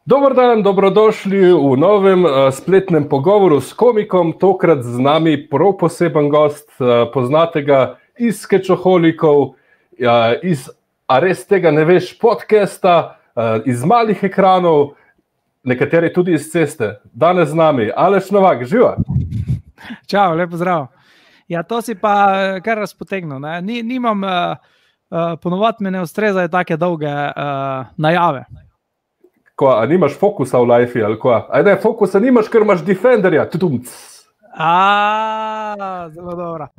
Dober dan, dobrodošli v novem spletnem pogovoru s komikom, tokrat z nami prav poseben gost, poznate ga iz Skečoholikov, iz A res tega ne veš podcasta, iz malih ekranov, nekateri tudi iz ceste. Danes z nami Aleš Novak, živa! Čau, lepo zdrav. Ja, to si pa kar razpotegnil, ne? Nimam, ponovadi me ne ustrezajo take dolge najave. A nimaš fokusa v lifeu ali ko? Ajde, fokusa nimaš, ker imaš Defenderja. Zelo dobro.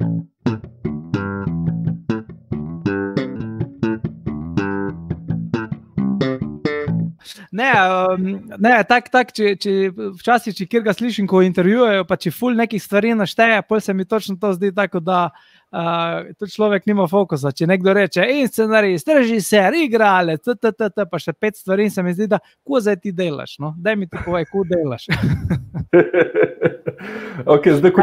Ne, včasih, če kjer ga slišim, ko intervjujejo, pa če ful nekih stvari našteje, pol se mi točno to zdi tako, da tudi človek nima fokusa. Če nekdo reče, scenarist, režiser, igralec, pa še 5 stvari, se mi zdi, da ko zdaj ti delaš, no? Daj mi ti povej, ko delaš. Ok, zdaj,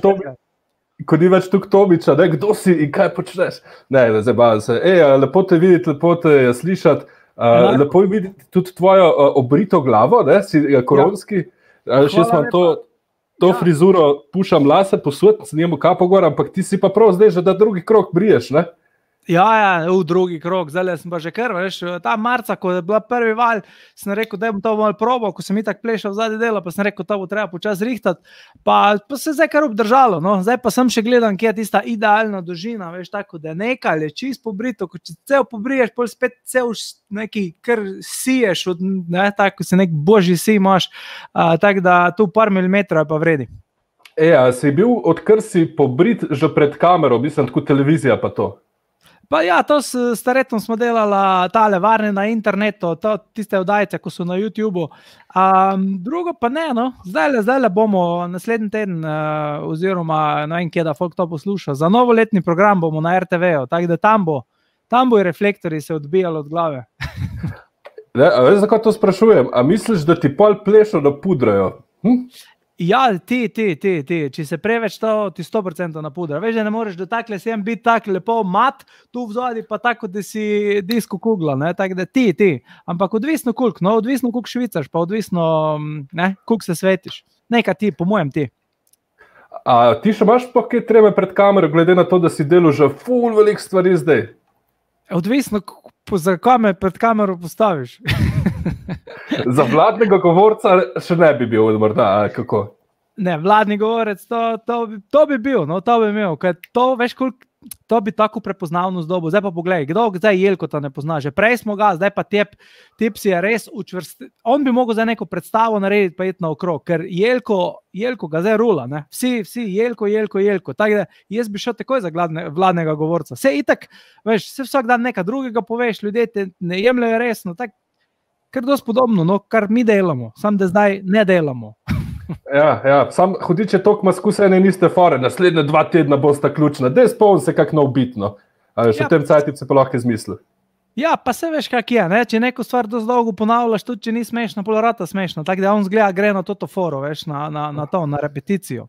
ko ni več tuk Tomiča, ne, kdo si in kaj počneš? Ne, zdaj bavim se. Lepo te videti, lepo te slišati. Lepo je videti tudi tvojo obrito glavo, ne, si koronski. Še sem to frizuro, pušam lase posvet, se njemu kapo gor, ampak ti si pa prav zdaj že da drugi krog briješ, ne? Ja, drugi krog, zdaj sem pa že kar, veš, ta marca, ko je bila prvi val, sem rekel, da bom to malo probal, ko sem itak plešal zadnji dela, pa sem rekel, to bo treba počasi rihtati, pa se zdaj kar obdržalo, no, zdaj pa sem še gledam, kje je tista idealna dolžina, veš, tako, da nekaj je čist pobrito, ko če cel pobriješ, pol spet cel neki kar siješ, ne, tako se nek božji sij imaš, tako da tu par milimetrov je pa vredi. Si bil, odkar si pobrit že pred kamero, mislim, tako televizija pa to? Pa ja, to s Staretom smo delala tale varne na internetu, tiste oddajice, ko so na YouTubeu. Drugo pa ne, no, zdajle bomo naslednji teden, oziroma ne vem, kje da folk to posluša, za novoletni program bomo na RTV-u, tako da tam bo reflektorji se odbijali od glave. Veš, zakaj to sprašujem? A misliš, da ti pol plešo napudrajo? Ja, ti, če se preveč to, ti 100% napudra. Veš, da ne moreš do takle sem biti tak lepo mat, tu vzodi pa tako, da si disko kugla, ne, tako da ti. Ampak odvisno koliko, no, odvisno koliko švicaš, pa odvisno, ne, koliko se svetiš. Nekaj ti, po mojem ti. A ti še imaš pa kaj treba pred kamero, glede na to, da si delal že ful velik stvari zdaj? Odvisno, za kome pred kamero postaviš. Za vladnega govorca še ne bi bil, morda, kako? Ne, vladni govorec, to bi bil, no, to bi imel, ker to, veš, koliko, to bi tako prepoznavnost dobil. Zdaj pa poglej, kdo zdaj Jelkota ne pozna, že prej smo ga, zdaj pa tip si je res učvrsti, on bi mogel zdaj neko predstavo narediti pa iti na okrog, ker Jelko ga zdaj rula, ne, vsi Jelko, tako da jaz bi šel takoj za vladnega govorca. Vse itak, veš, vsak dan nekaj drugega poveš, ljudje te ne jemljajo resno, tako, kar dosti podobno, no, kar mi delamo, samo da zdaj ne delamo. Ja, sam hudiče toliko skusene niste fore, naslednje 2 tedna bosta ključna, daj spomni se kak nov bitno, še v tem cajtu se pa lahko izmisli. Ja, pa se veš kak je, ne, če neko stvar dosti dolgo ponavljaš, tudi če ni smešna, pol rata smešna, tako da on zgleda, gre na to foro, veš, na repeticijo.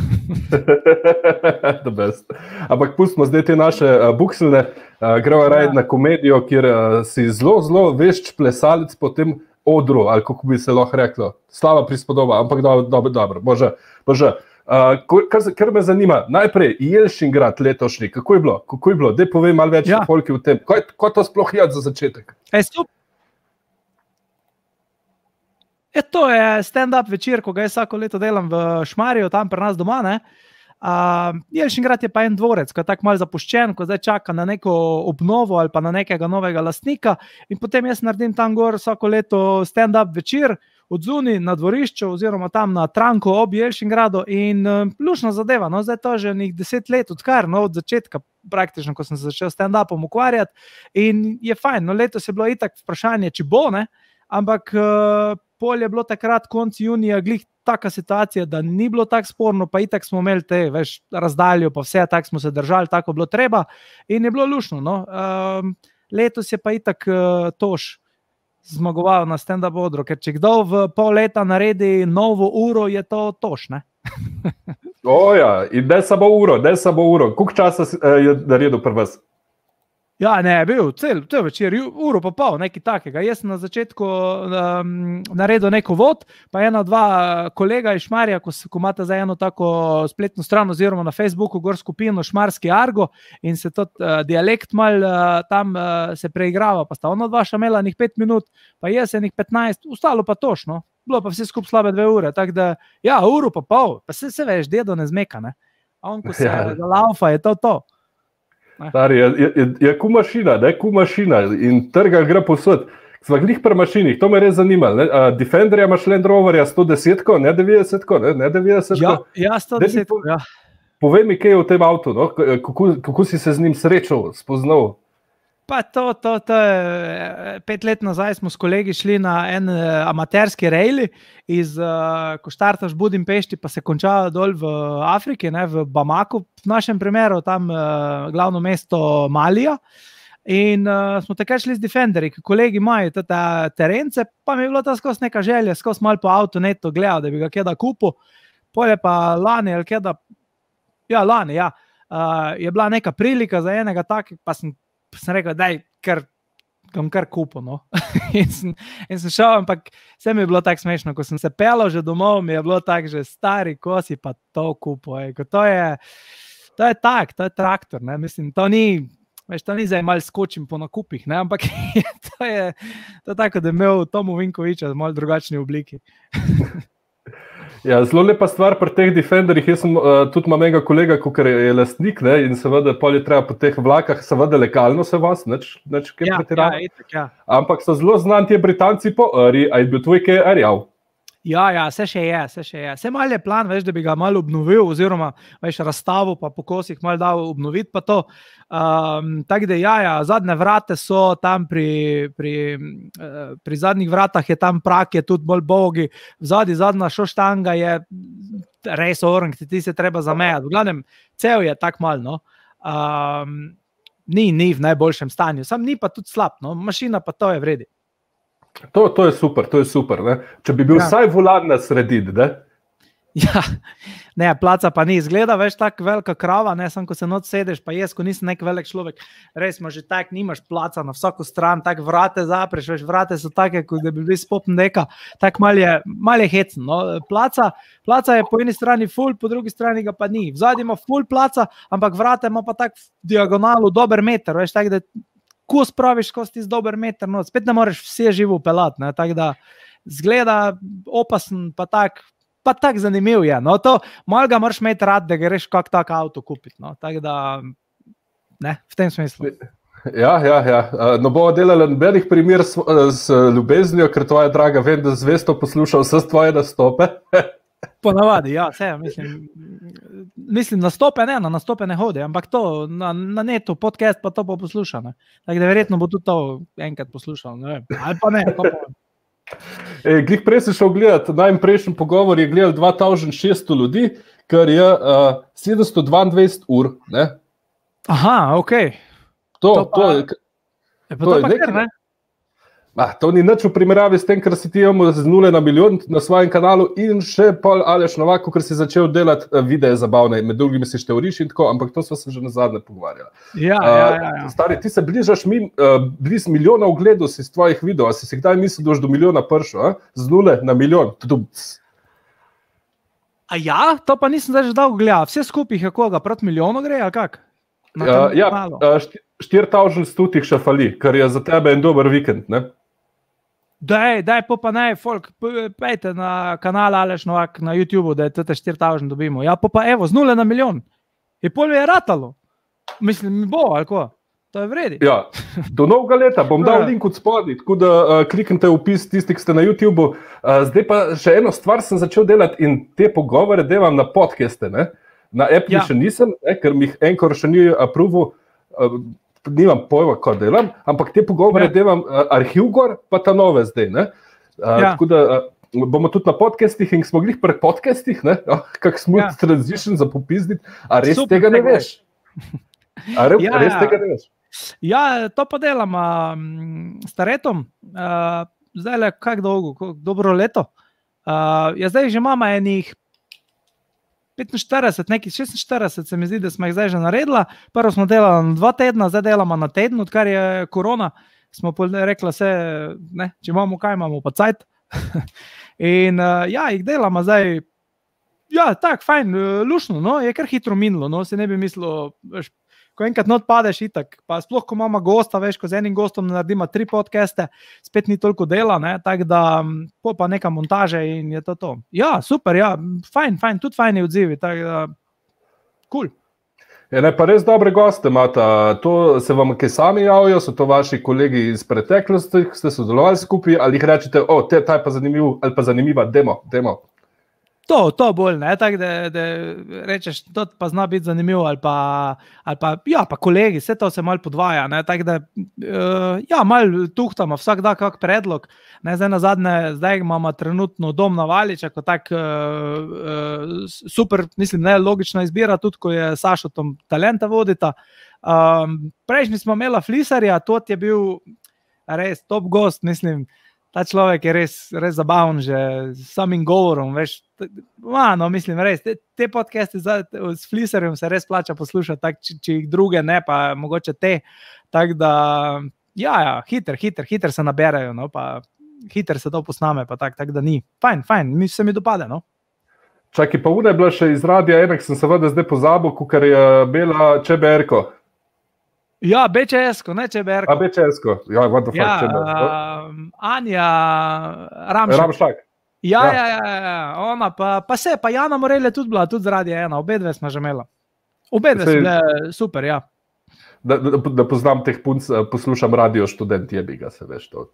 The best. Ampak pustimo zdaj te naše buksline, gremo raje na komedijo, kjer si zelo vešč plesalec po tem odru, ali kako bi se lahko reklo. Slava prispodoba, ampak dobro, bože. Kar me zanima, najprej Jelšingrad letošnji, kako je bilo? Daj povej malo več folki v tem. Kaj to sploh je za začetek? To je stand-up večer, ko ga jaz vsako leto delam v Šmarju, tam pri nas doma, ne. Jelšingrad je pa en dvorec, ko je tako malo zapuščen, ko zdaj čaka na neko obnovo ali pa na nekega novega lastnika in potem jaz naredim tam gor vsako leto stand-up večer od zunaj na dvorišču oziroma tam na Tranku ob Jelšingradu in lušna zadeva, no, zdaj to že 10 let odkar, no, od začetka praktično, ko sem se začel stand-upom ukvarjati in je fajn, no, letos je bilo itak vprašanje, če bo, ne, ampak pol je bilo takrat konc junija glih taka situacija, da ni bilo tako sporno, pa itak smo imeli te, veš, razdaljo, pa vse, tako smo se držali, tako bilo treba in je bilo lušno, no. Letos je pa itak Toš zmagoval na stand-up odru, ker če kdo v pol leta naredi novo uro, je to Toš, ne? Ja, in ne samo uro, koliko časa je naredil pri vas? Ja, ne, bil cel večer, uro pa pol, nekaj takega. Jaz sem na začetku naredil neko vod, pa dva kolega iz Šmarja, ko imate za eno tako spletno stran oziroma na Facebooku gor skupino Šmarski Argo in se tudi dialekt mal tam se preigrava, pa sta dva šamela njih 5 minut, pa jaz njih 15, ostalo pa točno. Bilo pa vse skupaj slabe 2 ure, tako da, ja, uro pa pol, pa se veš, dedo ne zmeka, ne. A on, ko se zalaufa, je to. Stari, je kumašina, ne, kumašina in trga gre povsod. Sva glih pri mašinih, to me res zanima. Defenderja imaš Land Roverja 110-ko, ne 90-ko, ne 90-ko. Ja, 110-ko, ja. Povej mi, kaj je v tem avtu, no? Kako si se z njim srečal, spoznal? Pa to je 5 let nazaj smo s kolegi šli na en amaterski rejli ko štartaš v Budimpešti, pa se konča dol v Afriki, ne, v Bamaku, v našem primeru, tam glavno mesto Malija. In smo takrat šli z Defenderji, ki kolegi imajo te terence, pa mi je bilo to skozi neka želja, skozi malo po avtonetu gledal, da bi ga kjeda kupil. Pol je pa lani, lani, je bila neka prilika za enega takega, pa sem rekel, daj, kar kupil, no. in sem šel, ampak vse mi je bilo tako smešno, ko sem se pelal že domov, mi je bilo tako, že stari, ko si pa to kupil, to je traktor, ne, mislim, to ni zdaj malo skočim po nakupih, ne, ampak to je tako, da je imel Tomu Vinkoviča v malo drugačni obliki. Ja, zelo lepa stvar pri teh Defenderjih, jaz sem tudi imam enega kolega, kakor je lastnik, ne, in seveda pol je treba po teh vlakah, seveda legalno se vas, nič kaj pretirano. Ja. Ampak so zelo znani ti Britanci po Ari, a je bil tvoj kaj Arjav? Ja, vse še je. Vse malo je plan, veš, da bi ga malo obnovil, oziroma veš, razstavo pa po kosih malo dal obnoviti pa to. Tako da zadnje vrate so tam pri zadnjih vratah je tam prak, je tudi bolj bogi, zadnja šoštanga je res orang, ti se treba zamejati. V glavnem, cel je tak malo, no. Ni v najboljšem stanju, sam ni pa tudi slab, no. Mašina pa to je vredi. To je super, ne? Če bi bil vsaj volan na sredini, ne? Ja, ne, placa pa ni izgleda, veš, tako velika krava, ne, samo ko se noč sedeš, pa jaz, ko nisem nek velik človek, res ima že tak, nimaš placa na vsako stran, tako vrate zapreš, veš, vrate so take, kot da bi bili spopn deka, tako mal je hecen, no, placa je po eni strani full, po drugi strani ga pa ni, vzadnji ima full placa, ampak vrate ima pa tak v diagonalu dober meter, veš, tako da ko spraviš skozi tisti dober meter, no, spet ne moreš vse živo pelati, ne, tako da zgleda opasen, pa tak zanimiv je, no, to malo ga moraš imeti rad, da greš kak tak avto kupiti, no, tako da, ne, v tem smislu. Ja, no bomo delali nobenih primer s ljubeznijo, ker tvoja draga, vem, da zvesto poslušal vse tvoje nastope. Ponavadi, ja, vse, mislim, nastope ne hodi, ampak to, na netu, podcast pa to bo poslušal, ne. Tako da verjetno bo tudi to enkrat poslušal, ne vem, ali pa ne, to pa. Glih prej si šel gledati, najprejšnji pogovor je gledal 2600 ljudi, kar je 722 ur, ne. Aha, okej. To je nekaj, ne? To ni nič v primerjavi s tem, kar si ti imel z 0 na milijon na svojem kanalu in še pol Aleš Novak, ker si začel delati videe zabavne, med drugimi si števriš in tako, ampak to smo se že nazadnje pogovarjali. Ja. Stari, ti se bližaš bliz milijona ogledov si z tvojih videov, a si kdaj mislil, da boš do milijona prišel, z 0 na milijon? A ja, to pa nisem zdaj že dolgo gledal, vse skupaj je koga, proti milijonu gre, ali kak? 4100 še fali, kar je za tebe en dober vikend, ne? Daj, pa naj, folk, pejte na kanal Aleš Novak na YouTubeu, da je tete 4000 dobimo. Ja, pa evo, z 0 na milijon. Je pol je ratalo. Mislim, mi bo, ali ko? To je vredi. Ja, do novega leta bom dal link od spodaj, tako da kliknite v opis tisti, ki ste na YouTubeu. Zdaj pa še eno stvar sem začel delati in te pogovore delam na podcaste, ne? Na Apple še nisem, ker mi jih enkor še ni approval, nimam pojma, ko delam, ampak te pogovore delam arhiv gor, pa ta nove zdaj, ne? Tako da bomo tudi na podcastih in smo glih pri podcastih, ne? Kak smooth transition za popizditi, a res tega ne veš? Res tega ne veš? Ja, to pa delam s Taretom, zdaj le kak dolgo, dobro leto. Ja, zdaj že imamo enih 45, nekih 46 se mi zdi, da smo jih zdaj že naredila. Prvo smo delali na 2 tedna, zdaj delamo na teden, odkar je korona. Smo rekli se, ne, če imamo kaj, imamo pa cajt. In jih delamo zdaj, tako fajn, lušno, no, je kar hitro minilo, no, se ne bi mislil, veš, ko enkrat not padeš itak, pa sploh, ko imamo gosta, veš, ko z enim gostom naredimo 3 podcaste, spet ni toliko dela, ne, tako da pa neka montaže in je to. Ja, super, fajn, tudi fajni odzivi, tako da, cool. Pa res dobre goste imate, to se vam kaj sami javijo, so to vaši kolegi iz preteklosti, ste sodelovali skupaj, ali jih rečete, ta je pa zanimiv, ali pa zanimiva, demo. To bolj, ne, tako da rečeš, to pa zna biti zanimivo, ali pa kolegi, vse to se malo podvaja, ne, tako da, malo tuhtamo, vsak da kak predlog, ne, zdaj nazadnje, zdaj imamo trenutno Dom na Valiča, ko tak super, mislim, ne, logična izbira, tudi ko je Sašotom Talenta vodita. Prejšnji smo imela Flisarja, to je bil res top gost, mislim, ta človek je res zabaven, že s samim govorom, veš, mislim, res, te podcaste s Flisarjem se res plača poslušati, tak, če jih druge ne, pa mogoče te, tako da, hiter se naberajo, no, pa hiter se to posname, pa tako da ni, fajn, se mi dopade, no. Čaki, pa je bila še iz Radia 1, sem seveda zdaj pozabil, kar je bila Čeberko. Ja, BČS-ko, ne Čeberko. BČS-ko, what the fuck, Čeberko. Anja Ramšak. Ja, ona, pa Jana Morel je tudi bila, tudi z Radia 1, obedve smo že imela. Obedve so bile super, ja. Da poznam teh punc, poslušam Radio Študent, jebi ga se, veš, to.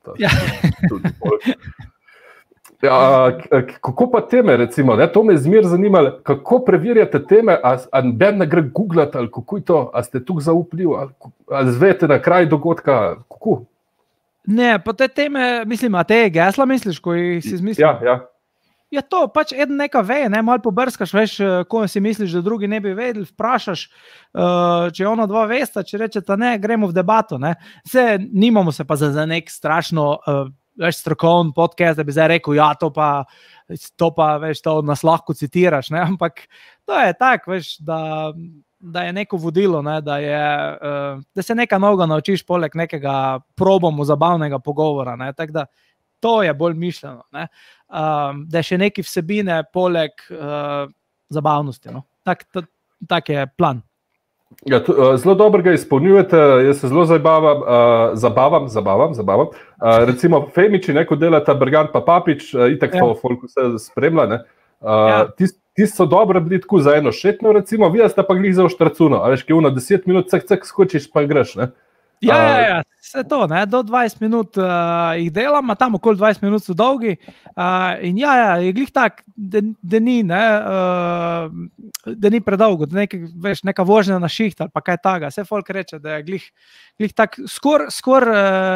Kako pa teme, recimo, ne? To me je zmer zanimalo, kako preverjate teme, a ben ne gre googlati, ali kako je to, a ste tukaj zaupljiv, ali zvete na kraj dogodka, kako? Ne, pa te teme, mislim, a te gesla misliš, ko jih si izmislil? Ja. Ja, to, pač eden neka ve, ne, malo pobrskaš, veš, ko si misliš, da drugi ne bi vedeli, vprašaš, če ona dva vesta, če rečeta ne, gremo v debato, ne. Nimamo se pa za nek strašno veš, strokovni podcast, da bi zdaj rekel, to pa, veš, to nas lahko citiraš, ne, ampak to je tak, veš, da je neko vodilo, ne, da se nekaj novega naučiš poleg nekega probamo zabavnega pogovora, ne, tako da to je bolj mišljeno, ne, da je še neki vsebine poleg zabavnosti, no, tak je plan. Ja, zelo dobro ga izpolnjujete, jaz se zelo zabavam. Recimo Femiči, neko delata Bergant pa Papič, itak to folk vse spremlja, ne. Ti so dobro bili tako za eno šetno, recimo, vi ste pa glih za oštracuno, a veš, ki je 10 minut, skočiš pa greš, ne. Ja, vse to, ne, do 20 minut jih delam, tam okoli 20 minut so dolgi in je glih tak, da ni, ne, da ni predolgo, da veš, neka vožnja na šiht ali pa kaj taga, vse folk reče, da je glih tak skor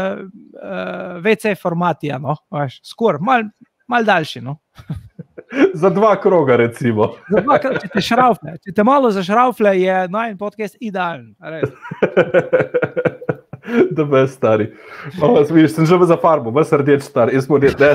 WC formatija, no, veš, skor, mal daljši, no. Za 2 kroga, recimo. Za 2 kroga, če te malo zašraufle, je najin podcast idealen, res. Da be stari. Vidiš, sem že za farbo, vas rdeč star, jaz smo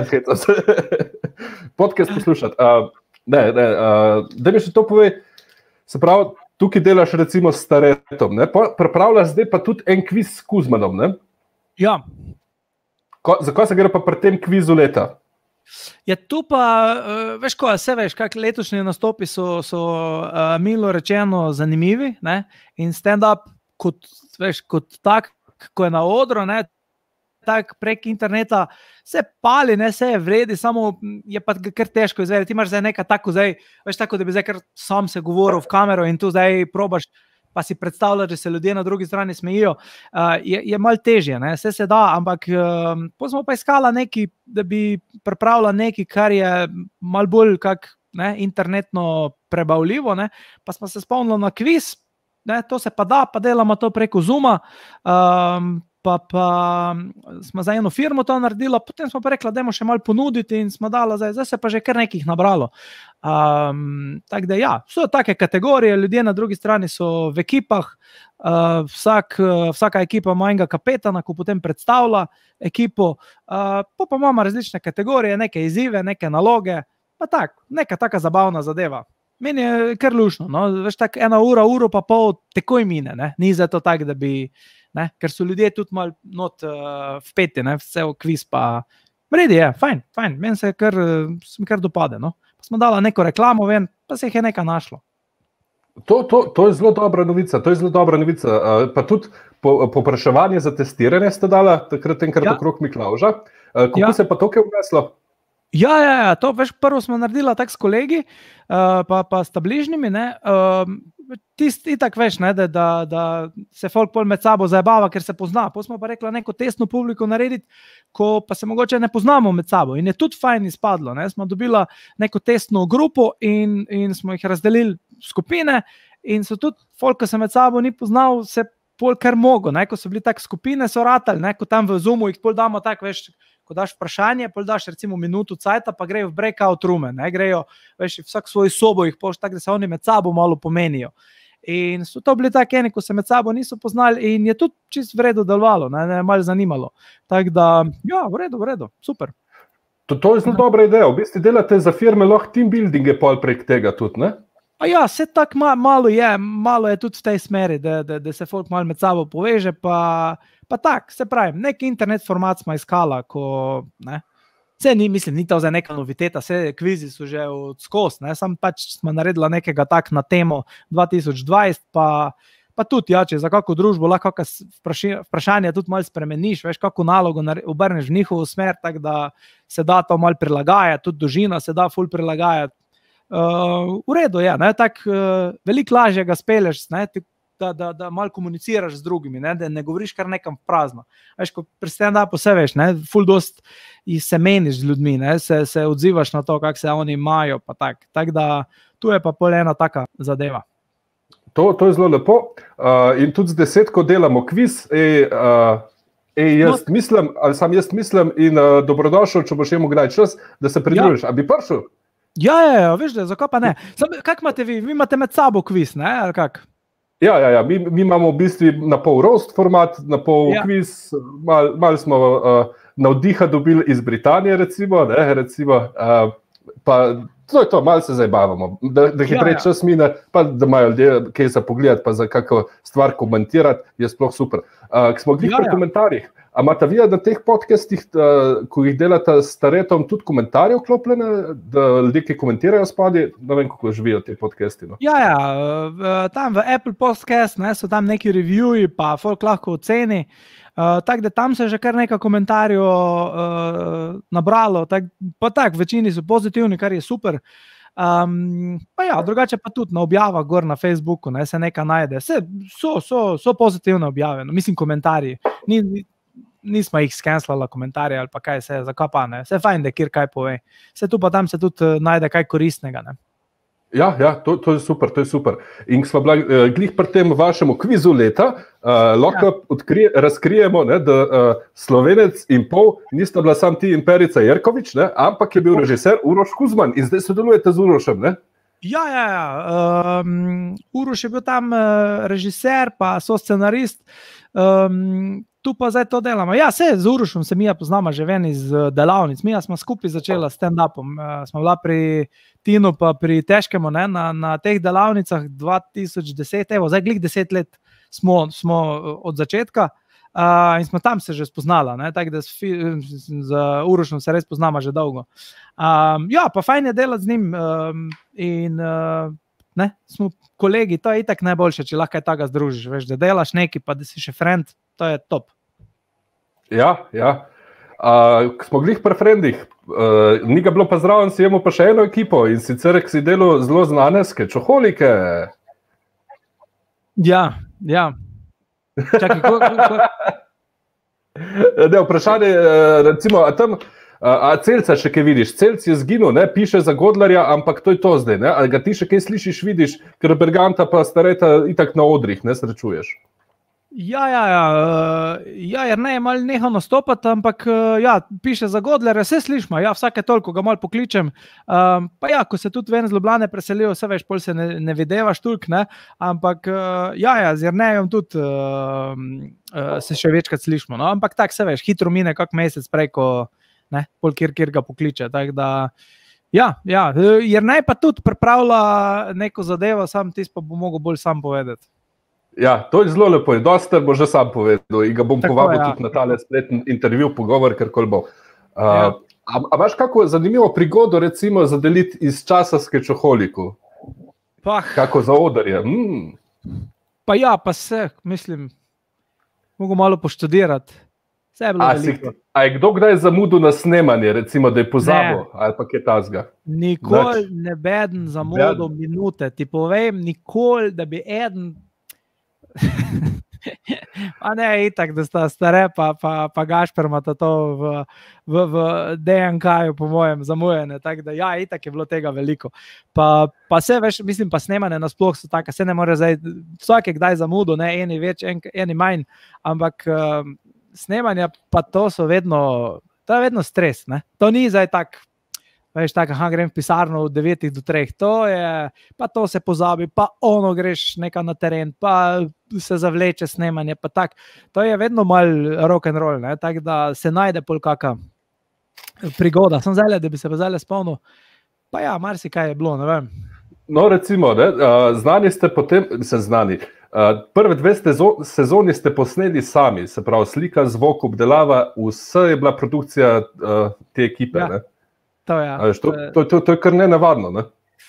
podcast poslušati. Da mi še to povej, se pravi, tukaj delaš recimo s Staretom, ne? Pripravljaš zdaj pa tudi en kviz s Kuzmanom, ne? Ja. Zakaj se gre pa pri tem kvizu leta? Ja, tu pa, veš ko, vse veš, kak letošnji nastopi so milo rečeno zanimivi, ne? In stand-up kot tak, ko je na odru, ne, tak prek interneta, se pali, ne, se je vredi, samo je pa kar težko izvedeti. Ti imaš zdaj nekaj tako, veš, tako, da bi zdaj kar sam se govoril v kamero in tu zdaj probaš, pa si predstavljaš, da se ljudje na drugi strani smejijo, je malo težje, ne, vse se da, ampak potem smo pa iskala neki, da bi pripravila neki, kar je malo bolj kak, ne, internetno prebavljivo, ne, pa smo se spomnili na kviz, ne, to se pa da, pa delamo to preko Zooma, pa smo za eno firmo to naredila, potem smo pa rekla, dajmo še malo ponuditi in smo dala, zdaj se pa že kar nekih nabralo. Tako da ja, so take kategorije, ljudje na drugi strani so v ekipah, vsaka ekipa ima enega kapetana, ko potem predstavlja ekipo, pa imamo različne kategorije, neke izzive, neke naloge, pa tak, neka taka zabavna zadeva. meni je kar lušno, no, veš, tako 1 ura, uro pa pol takoj mine, ne, ni zato tako, da bi, ne, ker so ljudje tudi malo not vpeti, ne, vse v kviz pa, vredi je, fajn, meni se kar dopade, no, pa smo dala neko reklamo ven, pa se jih je nekaj našlo. To je zelo dobra novica, pa tudi popraševanje za testiranje ste dala takrat enkrat okrog Miklavža. Kako se pa to kaj vneslo? Ja, to veš, prvo smo naredila tako s kolegi, pa s bližnjimi, ne, tisti itak veš, ne, da se folk pol med sabo zajebava, ker se pozna, pa smo pa rekla neko testno publiko narediti, ko pa se mogoče ne poznamo med sabo in je tudi fajn izpadlo, ne, smo dobila neko testno grupo in smo jih razdelili skupine in so tudi folk, ko se med sabo ni poznal, se pol kar mogo, ne, ko so bili tak skupine, so ratali, ne, ko tam v Zoomu jih pol damo tak, veš, ko daš vprašanje, pol daš recimo minuto cajta, pa grejo v breakout roome, ne, grejo, veš, vsak svojo sobo jih poš tak, da se oni med sabo malo pomenijo. In so to bili tak eni, ko se med sabo niso poznali in je tudi čist v redu delovalo, ne, malo zanimalo. Tako da, ja, v redu, super. To je zelo dobra ideja, v bistvu delate za firme lahko team buildinge pol prek tega tudi, ne? Pa ja, se tako malo je tudi v tej smeri, da se folk malo med sabo poveže, pa tak, se pravim, nek internet format smo iskala, ko, ne, ni to za neka noviteta, vse kvizi so že odskos, ne, sam pač smo naredila nekega tak na temo 2020, pa tudi, ja, če za kako družbo lahko vprašanje tudi malo spremeniš, veš, kako nalogo obrneš v njihovo smer, tako da se da to malo prilagajati, tudi dolžina se da ful prilagajati. V redu je, ne, tako veliko lažje ga speleš, ne, da malo komuniciraš z drugimi, ne, da ne govoriš kar nekam prazno. Veš, ko pri stand-upu se veš, ne, ful dost se meniš z ljudmi, ne, se odzivaš na to, kako se oni imajo, pa tako da tu je pa pol ena taka zadeva. To je zelo lepo in tudi z 10 delamo kviz, jaz mislim in dobrodošel, če boš imel kdaj čas, da se pridružiš. A bi prišel? Ja, veš, da zakaj pa ne. Kak imate vi? Vi imate med sabo kviz, ne, ali kak? Ja, mi imamo v bistvu na pol roast format, na pol kviz, malo smo navdiha dobili iz Britanije, recimo, pa to je to, malo se zabavamo, da hitreje čas mine, pa da imajo ljudje kaj za pogledati, pa za kako stvar komentirati, je sploh super. Ko smo glih pri komentarjih, a imate vi na teh podcastih, ko jih delate s Taretom, tudi komentarje vklopljene, da ljudje, ki komentirajo spodaj, ne vem, kako živijo te podcasti. No? Ja, tam v Apple Podcast, ne, so tam neki reviewji, pa folk lahko oceni, tako da tam se že kar nekaj komentarjev nabralo, pa tak, večini so pozitivni, kar je super. Pa ja, drugače pa tudi na objavah gor na Facebooku, ne, se nekaj najde. So pozitivne objave, no, mislim komentarji. Nismo jih skenslala komentarje ali pa kaj se, zakaj pa ne. Se fajn, da kjer kaj pove. Se tu pa tam se tudi najde kaj koristnega, ne. Ja, to je super. In ko smo bila glih pri tem vašemu kvizu leta, lahko razkrijemo, ne, da Slovenec in pol nista bila sam ti in Perica Jerkovič, ne, ampak je bil režiser Uroš Kuzman in zdaj sodelujete z Urošem, ne? Ja. Uroš je bil tam režiser, pa so scenarist, tu pa zdaj to delamo. Ja, z Urošem se mi poznamo že ven iz delavnic. Mi smo skupaj začela stand-upom. Smo bila pri Tinu pa pri Težkemu, ne, na teh delavnicah 2010, zdaj glih 10 let smo od začetka in smo tam se že spoznala, ne, tako da z Urošem se res poznamo že dolgo. Ja, pa fajn je delati z njim in ne, smo kolegi, to je itak najboljše, če lahko tako združiš, veš, da delaš neki, pa da si še friend, to je top. Ja. Smo glih pri frendih, ni ga bilo pa zraven, si imamo pa še eno ekipo in sicer si delal zelo znaneske čoholike. Ja. Čakaj, Ne, vprašanje, recimo, a Celca še kaj vidiš? Celc je zginil, ne, piše za Godlerja, ampak to je to zdaj, ne? Ali ga ti še kaj slišiš, vidiš, ker Berganta pa Stareta itak na odrih ne srečuješ? Ja, jer ne je malo nehal nastopati, ampak ja, piše za Godlerja, vse slišimo, ja, vsake toliko ga malo pokličem, pa ja, ko se tudi ven z Ljubljane preselijo, vse veš, pol se ne videvaš toliko, ne, ampak ja, z Jernejem tudi se še večkrat slišimo, no, ampak tak se veš, hitro mine kak mesec preko, ne, pol kjer ga pokliče, tako da, Ja, Jernej pa tudi pripravlja neko zadevo, sam tisto pa bo mogel bolj sam povedati. Ja, to je zelo lepo, dosta bo že sam povedal in ga bom Tako, povabil ja. tudi na tale spletni intervju, pogovor, karkoli bo. Ja. A imaš kako zanimivo prigodo, recimo, zadeliti iz časa Skečoholiku? Kako za odrje? Pa ja, pa se, mislim, mogo malo poštudirati. Vse je bilo veliko. A je kdo kdaj zamudil na snemanje, recimo, da je pozabil, ali pa je tazga? Nikoli ne beden zamudil minute. Ti povem, nikoli, da bi eden... A ne, itak, da sta Stare pa Gašper imata to v DNK-ju, po mojem, zamujene. Tako da, ja, itak je bilo tega veliko. Pa se veš, mislim, pa snemane nasploh so taka, se ne more zdaj, vsak je kdaj zamudil, ne, eni več, eni manj, ampak snemanja pa to so vedno, to je vedno stres, ne. To ni zdaj tak, veš, tako, grem v pisarno od 9 do 3, to je, pa to se pozabi, pa ono greš nekaj na teren, pa se zavleče snemanje, pa tak, to je vedno mal rock and roll, ne, tako da se najde pol kaka prigoda, sem zdaj, da bi se pa zdaj spomnil, pa ja, marsikaj je bilo, ne vem. No, recimo, ne, znani ste potem, prve 2 sezoni ste posneli sami, se pravi slika, zvok, obdelava, vse je bila produkcija te ekipe, ja. Ne? To je, to je kar nenavadno, ne?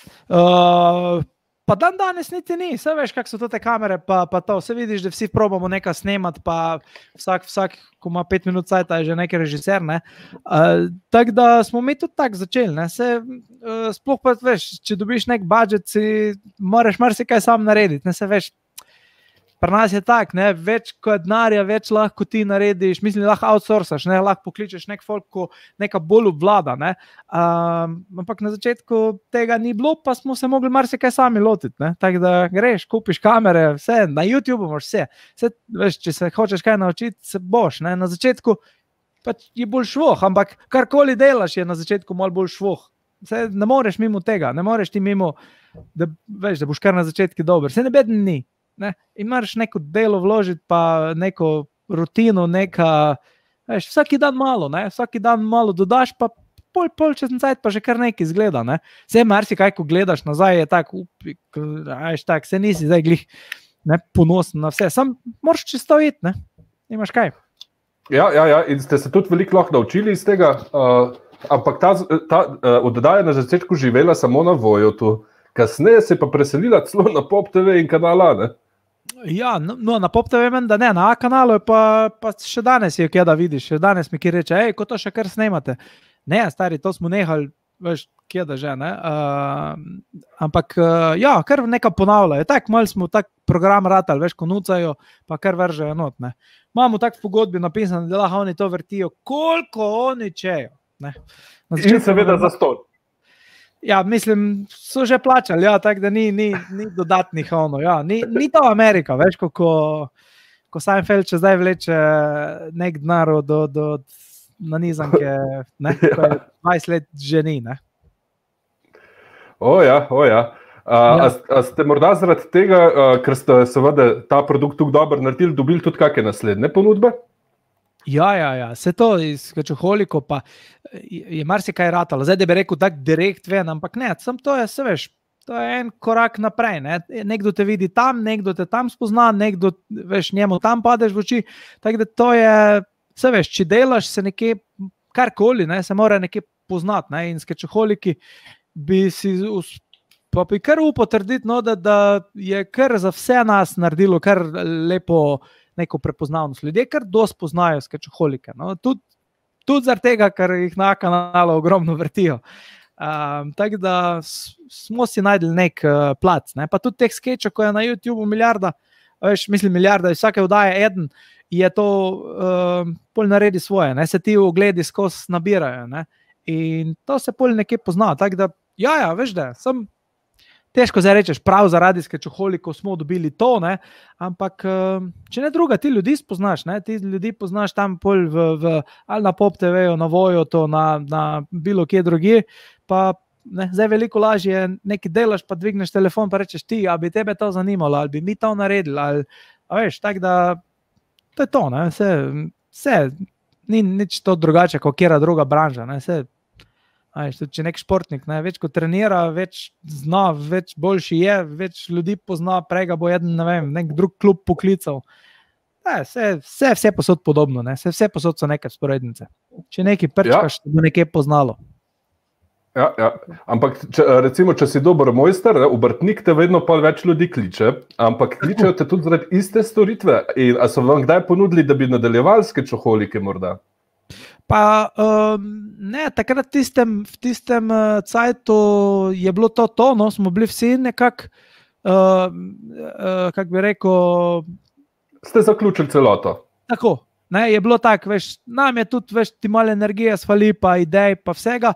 Pa danes niti ni, vse veš, kak so te kamere, pa to, vse vidiš, da vsi probamo nekaj snemati, pa vsak, ko ima 5 minut cajta, je že neki režiser, ne. Tako da smo mi tudi tako začeli, ne, sploh pa veš, če dobiš nek budžet, moraš marsikaj sam narediti, ne, se veš, pri nas je tak, ne, več kot denarja, več lahko ti narediš, mislim, lahko outsourcaš, ne, lahko pokličeš nek folk, ko neka bolj obvlada, ne, ampak na začetku tega ni bilo, pa smo se mogli marsikaj sami lotiti, ne, tako da greš, kupiš kamere, vse, na YouTube imaš vse, veš, če se hočeš kaj naučiti, se boš, ne, na začetku pač je bolj švoh, ampak karkoli delaš je na začetku malo bolj švoh, se ne moreš mimo tega, ne moreš ti mimo, da, veš, da boš kar na začetku dober, se ne beden ni. Ne, imaš neko delo vložiti, pa neko rutino, veš, vsaki dan malo dodaš, pa pol čez cajt pa že kar nekaj izgleda, ne. Vse marsikaj, ko gledaš nazaj, je tak, se nisi zdaj glih, ne, ponosen na vse, sam moraš čisto iti, ne, imaš kaj. Ja, in ste se tudi veliko lahko naučili iz tega, ampak ta oddaja na začetku živela samo na Voyotu, kasneje se pa preselila celo na Pop TV in kanala, ne? Ja, no, na Pop TV da ne, na A kanalu je pa še danes je kje da vidiš, še danes mi ki reče, ko to še kar snemate. Ne, stari, to smo nehali, veš, kje da že, ne. Ampak, ja, kar nekaj ponavljajo. Tak, malo smo tak program ratali, veš, ko nucajo, pa kar vržejo not, ne. Imamo tak v pogodbi napisano, da lahko oni to vrtijo, koliko oni čejo, ne. In seveda za ston. Ja, mislim, so že plačali, ja, tako da ni dodatnih, ja, ni to Amerika, veš, ko Seinfeld če zdaj vleče nek denar do nanizanke, ne, ko je 20 let že ni, ne. Ja. A ste morda zaradi tega, ker ste seveda ta produkt tako dobro naredili, dobili tudi kakšne naslednje ponudbe? Ja, se to iz Skečoholiko pa je marsikaj ratalo. Zdaj, da bi rekel tak direkt ven, ampak ne, sam to je, se veš, to je en korak naprej, ne. Nekdo te vidi tam, nekdo te tam spozna, nekdo, veš, njemu tam padeš v oči, tako da to je, se veš, če delaš se nekje, karkoli, ne, se mora nekje poznati, ne, in Skečoholiki bi si, pa bi kar upotrditi, no, da je kar za vse nas naredilo kar lepo neko prepoznavnost. Ljudje kar dosti poznajo Skečoholike. No? Tudi zaradi tega, ker jih na kanalu ogromno vrtijo. Tako da smo si najdeli nek plac. Ne? Pa tudi teh skečov, ko je na YouTubeu milijarda, veš, mislim milijarda, vsake oddaje eden, je to pol naredi svoje. Ne? Se ti ogledi skozi nabirajo. Ne? In to se pol nekje pozna. Tako da, ja, veš da, težko zdaj rečeš, prav zaradi Skečoholikov smo dobili to, ne? Ampak če ne druga, ti ljudi spoznaš, ne? Ti ljudi poznaš tam pol ali na Pop TV-ju, na Voyotu, na bilo kje drugi, pa ne, zdaj veliko lažje nekaj delaš, pa dvigneš telefon, pa rečeš ti, a bi tebe to zanimalo, ali bi mi to naredili, ali, a veš, tako da, to je to, ne? Vse, ni nič to drugače, kot kjera druga branža, ne? Vse, Če nek športnik, ne, več kot trenira, več zna, več boljši je, več ljudi pozna, prej ga bo nek drug klub poklical. Vse posod podobno, ne? Vse posod so neke sporednice. Če nekaj prčkaš, bo nekje poznalo. Ja. Ampak recimo, če si dober mojster, obrtnik te vedno pa več ljudi kliče, ampak kličejo te tudi zaradi iste storitve. A so vam kdaj ponudili, da bi nadaljevali s kečoholike morda? Pa ne, takrat v tistem cajtu je bilo to, no, smo bili vsi nekako, kako bi rekel... Ste zaključili celoto? Tako, ne, je bilo tako, veš, nam je tudi, veš, ti malo energije svali, pa idej, pa vsega,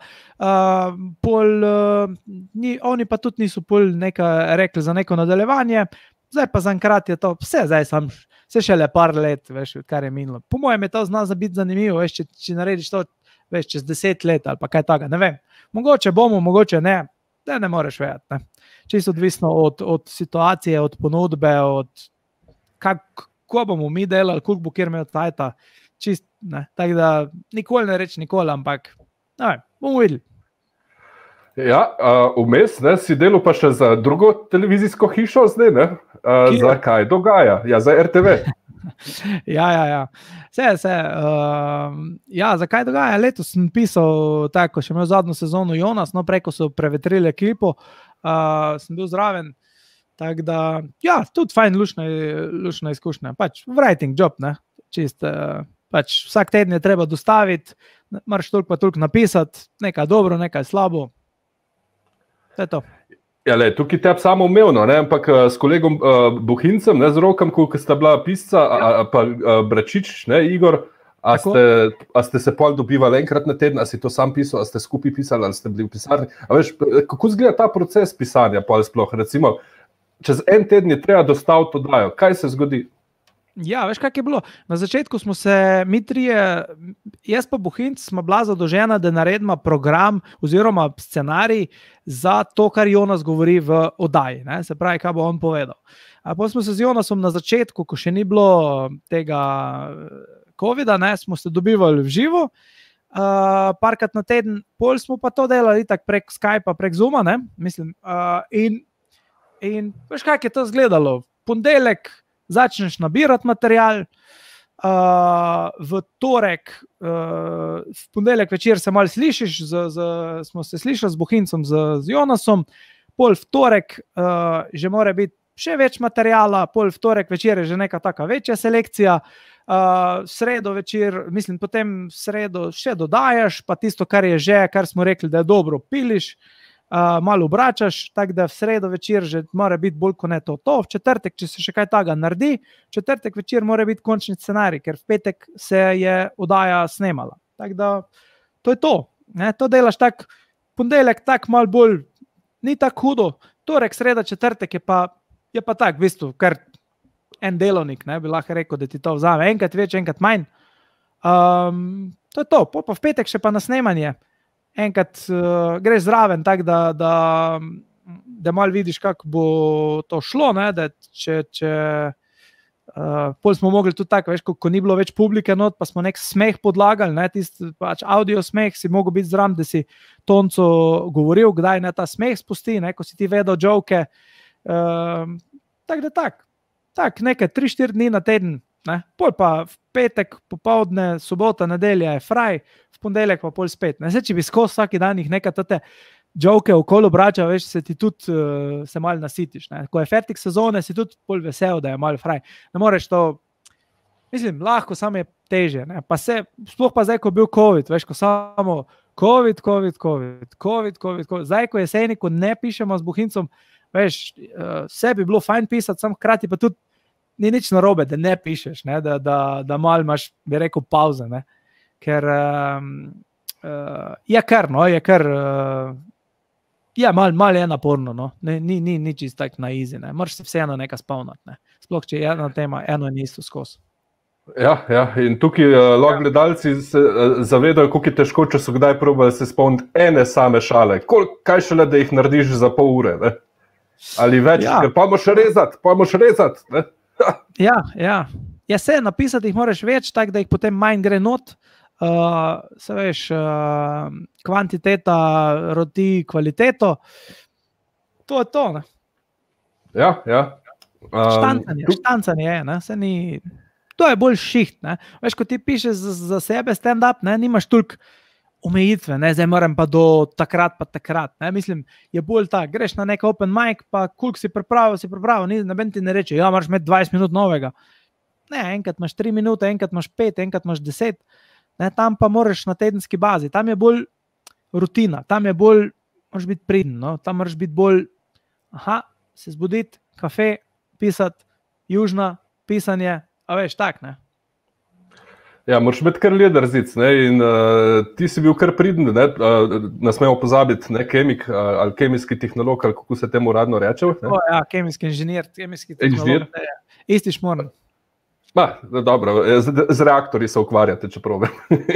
oni pa tudi niso nekaj rekli za neko nadaljevanje, zdaj pa zaenkrat je to, vse šele par let, veš, kar je minilo. Po mojem je to zna biti zanimivo, veš, če narediš to, veš, čez 10 let ali pa kaj takega, ne vem. Mogoče bomo, mogoče ne, da ne moreš vedeti, ne. Čisto odvisno od situacije, od ponudbe, od ko bomo mi delali, koliko bo kjer imel tajta, čist, ne. Tako da nikoli ne reči nikoli, ampak, ne vem, bomo videli. Ja, vmes, ne, si delal pa še za drugo televizijsko hišo zdaj, ne? Za kaj dogaja? Ja, za RTV. Ja. Za kaj dogaja? Letos sem pisal, tako, še imel zadnjo sezono Jonas, no, preko so prevetrili ekipo, sem bil zraven, tako da, ja, tudi fajn, lušna izkušnja, pač writing job, ne, čist, pač vsak teden je treba dostaviti, moraš toliko napisati, nekaj dobro, nekaj slabo, to je to. Ja, tukaj te samo umevno, ne, ampak s kolegom Buhincem, ne, z Rokom, ko sta bila pisca, pa Bračič, ne, Igor, a ste se pol dobivali enkrat na teden, a si to sam pisal, a ste skupaj pisali, ali ste bili v pisarni, a veš, kako izgleda ta proces pisanja pol sploh, recimo, čez en teden je treba dostaviti oddajo, kaj se zgodi? Ja, veš, kak je bilo? Na začetku smo se, mi trije, jaz pa Buhinc, smo bila zadolžena, da naredimo program oziroma scenarij za to, kar Jonas govori v oddaji, ne? Se pravi, kaj bo on povedal. Potem smo se z Jonasom na začetku, ko še ni bilo tega covida, ne, smo se dobivali v živo, parkrat na teden, pol smo pa to delali tak prek Skypa, prek Zooma, ne, mislim, in veš, kak je to izgledalo? Ponedeljek začneš nabirati material, v torek, v ponedeljek večer se malo slišiš, smo se slišali z Buhincem, z Jonasom, pol v torek že mora biti še več materijala, pol v torek večer je že neka taka večja selekcija, sredo večer, mislim, potem v sredo še dodajaš, pa tisto, kar je že, kar smo rekli, da je dobro, piliš, malo obračaš, tako da v sredo večer že mora biti bolj kot ne to. V četrtek, če se še kaj taga naredi, v četrtek večer mora biti končni scenarij, ker v petek se je oddaja snemala. Tako da, to je to. Ne? To delaš tak, ponedeljek tak malo bolj, ni tako hudo, torek, sreda, četrtek je pa tak, v bistvu, kar en delovnik, ne, bi lahko rekel, da ti to vzame, enkrat več, enkrat manj. To je to, pa v petek še pa na snemanje. Enkrat greš zraven, tako da malo vidiš, kako bo to šlo, ne, da pol smo mogli tudi tako, veš, ko ni bilo več publike not, pa smo nek smeh podlagali, ne, tisti pač audio smeh, si mogel biti zraven, da si Tonco govoril, kdaj ne ta smeh spusti, ne, ko si ti vedel joke, tako da tak, nekaj 3-4 dni na teden, ne, pol pa v petek, popoldne, sobota, nedelja je fraj, v ponedeljek pa pol spet. Ne, če bi skozi vsaki dan jih nekaj te joke okolo obračal, veš, se ti tudi se malo nasitiš. Ne. Ko je fertik sezone, si tudi pol vesel, da je malo fraj. Ne moreš to, mislim, lahko, samo je teže. Ne. Pa sploh pa zdaj, ko je bil COVID, veš, ko samo COVID. Zdaj, ko jeseni, ko ne pišemo z Buhincom, veš, vse bi bilo fajn pisati, sam hkrati pa tudi ni nič narobe, da ne pišeš, ne, da malo imaš, bi rekel, pauze, ne, ker je kar, malo je naporno, no, ni čist tak na easy, ne, moraš se vseeno nekaj spomniti, ne, sploh, če je ena tema, eno in isto skozi. Ja, in tukaj lahko gledalci se zavedajo, koliko je težko, če so kdaj probali se spomniti ene same šale, kaj šele, da jih narediš za pol ure, ne, ali več, ker pa moš rezati, ne. Ja, se napisati jih moraš več, tako da jih potem manj gre not, se veš, kvantiteta roti kvaliteto, to je to, ne. Ja. Štancanje je, ne, to je bolj šiht, ne. Veš, ko ti pišeš za sebe stand-up, ne, nimaš toliko omejitve, ne, zdaj moram pa do takrat, ne, mislim, je bolj tak, greš na nek open mic, pa koliko si pripravil, noben ti ne reče, ja, moraš imeti 20 minut novega. Ne, enkrat imaš 3 minute, enkrat imaš 5, enkrat imaš 10, ne, tam pa moraš na tedenski bazi, tam je bolj rutina, tam je bolj, moraš biti priden, no, tam moraš biti bolj, se zbuditi, kafe, pisati, južna, pisanje, a veš, tak, ne. Ja, moraš imeti kar leder zic, ne, in ti si bil kar priden, ne, ne smemo pozabiti, ne, kemik ali kemijski tehnolog, ali kako se temu uradno reče. Ja, kemijski inženir, kemijski tehnolog, isti šmorn. Dobro, z reaktorji se ukvarjate, če probam.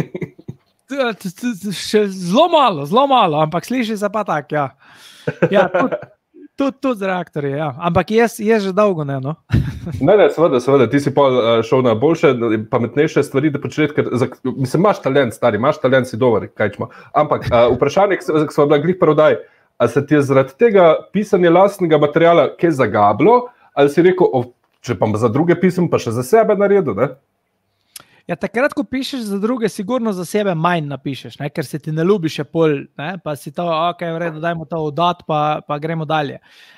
Še zelo malo, ampak sliši se pa tak, ja. Ja, tudi z reaktorji, ja. Ampak je že dolgo, ne, no. Ne, seveda, ti si pa šel na boljše, pametnejše stvari, da početi, ker, mislim, imaš talent, stari, si dober, kaj čemo. Ampak vprašanje, ki smo bila glih prodaj, a se ti je zaradi tega pisanja lastnega materiala kaj zagablo, ali si rekel, če pa za druge pisem, pa še za sebe naredil, ne? Ja, takrat, ko pišeš za druge, sigurno za sebe manj napišeš, ne? Ker se ti ne ljubi še pol, ne? Pa si to, ok, v redu, dajmo to oddati, pa gremo dalje.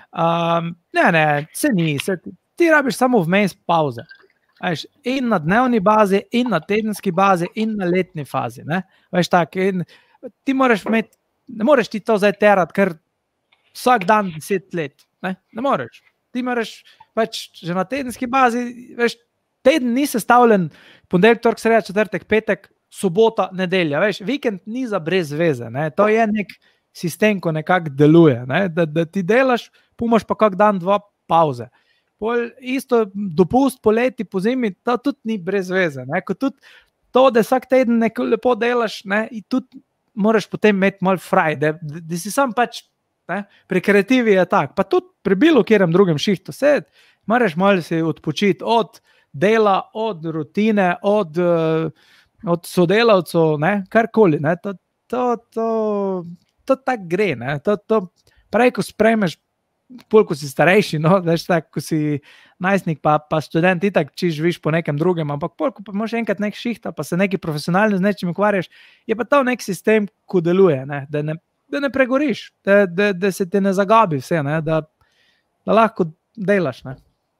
Ti rabiš samo vmes pauze. Veš, in na dnevni bazi, in na tedenski bazi, in na letni fazi, ne? Veš, tak, in ti moraš imeti, ne moreš ti to zdaj terati, ker vsak dan 10 let, ne moreš. Ti moraš, pač, že na tedenski bazi, veš, teden ni sestavljen ponedeljek, torek, sreda, četrtek, petek, sobota, nedelja, veš, vikend ni za brez veze, ne, to je nek sistem, ko nekako deluje, ne, da ti delaš, pumaš pa kak dan, 2 pauze. Pol isto dopust poleti, po zimi, to tudi ni brez veze, ne, ko tudi to, da vsak teden neko lepo delaš, ne, in tudi moraš potem imeti malo fraj, da si sam pač, ne, pri kreativi je tak, pa tudi pri bilo kjerem drugem šihtu, moraš malo si odpočiti od dela, od rutine, od sodelavcev, ne, karkoli, ne, to tako gre, ne, to prej, ko sprejmeš, pol, ko si starejši, no, veš, tak, ko si najstnik, pa študent, itak, če živiš po nekem drugem, ampak pol, ko pa imaš enkrat nek šihta, pa se neki profesionalno z nečim ukvarjaš, je pa to nek sistem, ko deluje, ne, da ne pregoriš, da se ti ne zagabi vse, ne, da lahko delaš, ne.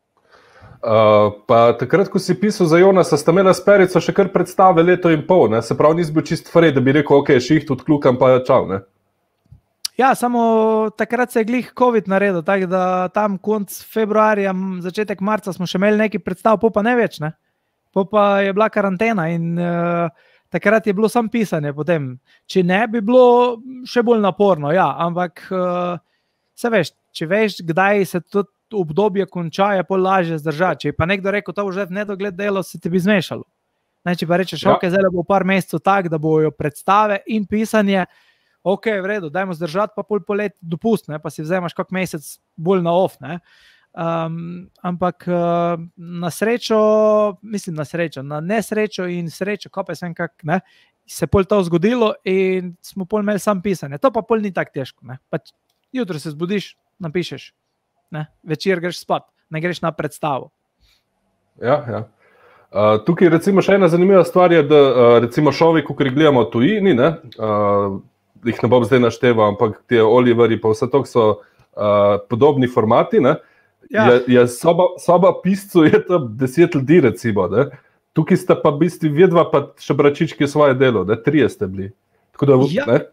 Pa takrat, ko si pisal za Jonasa, sta imela s Perico še kar predstave 1,5 leta, ne? Se pravi, nisi bil čist frej, da bi rekel, ok, šiht odklukam, pa čau, ne? Ja, samo takrat se je glih COVID naredil, tako da tam konc februarja, začetek marca smo še imeli neki predstav, pa ne več, ne? Pa je bila karantena in takrat je bilo samo pisanje potem. Če ne, bi bilo še bolj naporno, ja, ampak se veš, če veš, kdaj se tudi obdobje konča, je pol lažje zdržati. Če je pa nekdo rekel, to bo že v nedogled delo, se ti bi zmešalo. Ne, če pa rečeš, ok, zdaj bo par mesecev tak, da bojo predstave in pisanje, ok, v redu, dajmo zdržati, pa pol polet dopust, ne, pa si vzemaš kak mesec bolj na off, ne. Ampak na srečo, mislim na srečo, na nesrečo in srečo, ko pa sem kak, ne, se pol to zgodilo in smo pol imeli sam pisanje. To pa pol ni tako težko, ne. Pa jutro se zbudiš, napišeš. Ne, večer greš spat, ne greš na predstavo. Ja. Tukaj recimo še ena zanimiva stvar je, da recimo šovi, ko gledamo tujini, ne, jih ne bom zdaj našteval, ampak ti Oliveri pa vse to so podobni formati, ne. Ja. Je soba piscu je tam 10 ljudi recimo, ne. Tukaj sta pa v bistvu vedva pa še bračički svoje delo, ne, 3 ste bili. Tako da,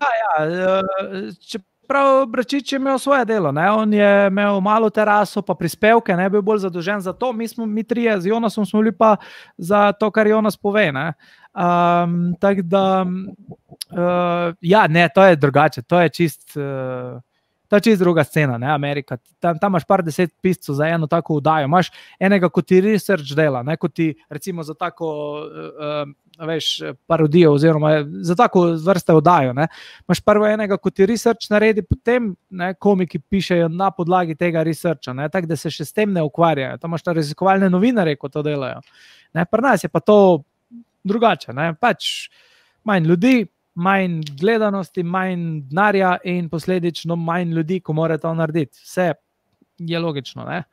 ja. Prav Bračič je imel svoje delo, ne? On je imel malo teraso, pa prispevke, ne, bil bolj zadolžen za to, mi trije z Jonasom smo bili pa za to, kar Jonas pove, ne. Tako da, ja, ne, to je drugače, to je čist druga scena, ne, Amerika. Tam imaš par 10 piscev za eno tako vdajo, imaš enega, ko ti research dela, ne, ko ti recimo za tako, veš, parodijo oziroma za tako vrste vdajo, ne. Imaš prvo enega, ko ti research naredi, potem, ne, komiki pišejo na podlagi tega researcha, ne, tako da se še s tem ne ukvarjajo. Tam imaš raziskovalne novinarje, ko to delajo. Ne, pri nas je pa to drugače, ne, pač manj ljudi, manj gledanosti, manj denarja in posledično manj ljudi, ko mora to narediti. Vse je logično, ne?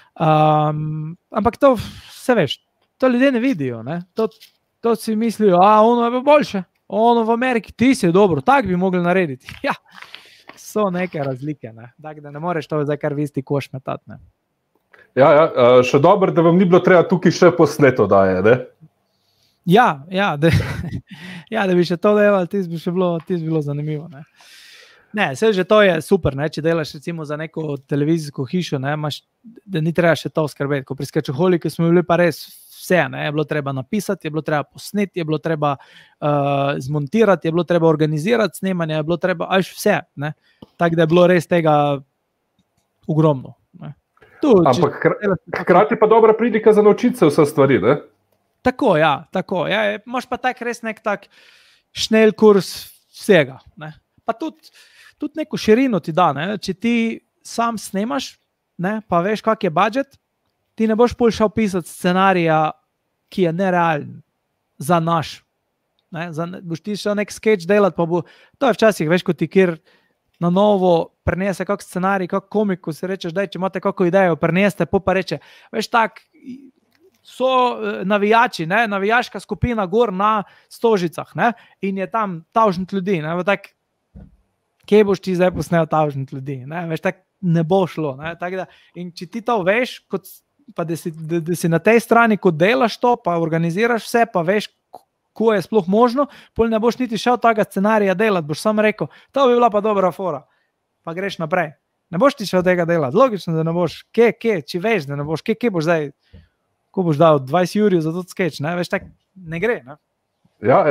Ampak to, vse veš, to ljudje ne vidijo, ne? To si mislijo, ono je boljše, ono v Ameriki, ti si dobro, tak bi mogli narediti. Ja, so neke razlike, ne? Tak, da ne moreš to zdaj kar v isti koš metati, ne? Ja, še dobro, da vam ni bilo treba tukaj še posneto daje, ne? Ja, da bi še to delali, tis bi bilo zanimivo, ne? Ne, vse že to je super, ne? Če delaš recimo za neko televizijsko hišo, ne? Da ni treba še to skrbeti, ko pri Skečoholiki smo bili pa res vse, ne? Je bilo treba napisati, je bilo treba posneti, je bilo treba zmontirati, je bilo treba organizirati snemanje, je bilo treba vse, ne? Tako da je bilo res tega ogromno, ne? Ampak hkrati pa dobra prilika za naučiti se vse stvari, ne? Tako, ja. Imaš pa res nek tak šnel kurs vsega, ne? Pa tudi neko širino ti da, ne? Če ti sam snemaš, ne? Pa veš, kak je budžet, ti ne boš šel pisati scenarija, ki je nerealen za naš. Ne? Boš ti šel nek sketch delati, pa to je včasih, veš, ko ti kjer na novo prenese kak scenarij, kak komik, ko si rečeš, daj, če imate kako idejo, preneste, pa reče, veš tak, so navijači, ne? Navijaška skupina gor na Stožicah, ne? In je tam tavžent ljudi, ne? Tak, kje boš ti zdaj posnel tavžent ljudi, ne? Veš, tak ne bo šlo, ne? Tak da, in če ti to veš, pa da si na tej strani, ko delaš to, pa organiziraš vse, pa veš, ko je sploh možno, pol ne boš niti šel tega scenarija delati, boš sam rekel, to bi bila pa dobra fora, pa greš naprej. Ne boš ti šel tega delati, logično, da ne boš, če veš, da ne boš, kje boš zdaj, ko boš dal 20 jurjev za to sketch, ne, veš, tak ne gre, ne? Ja.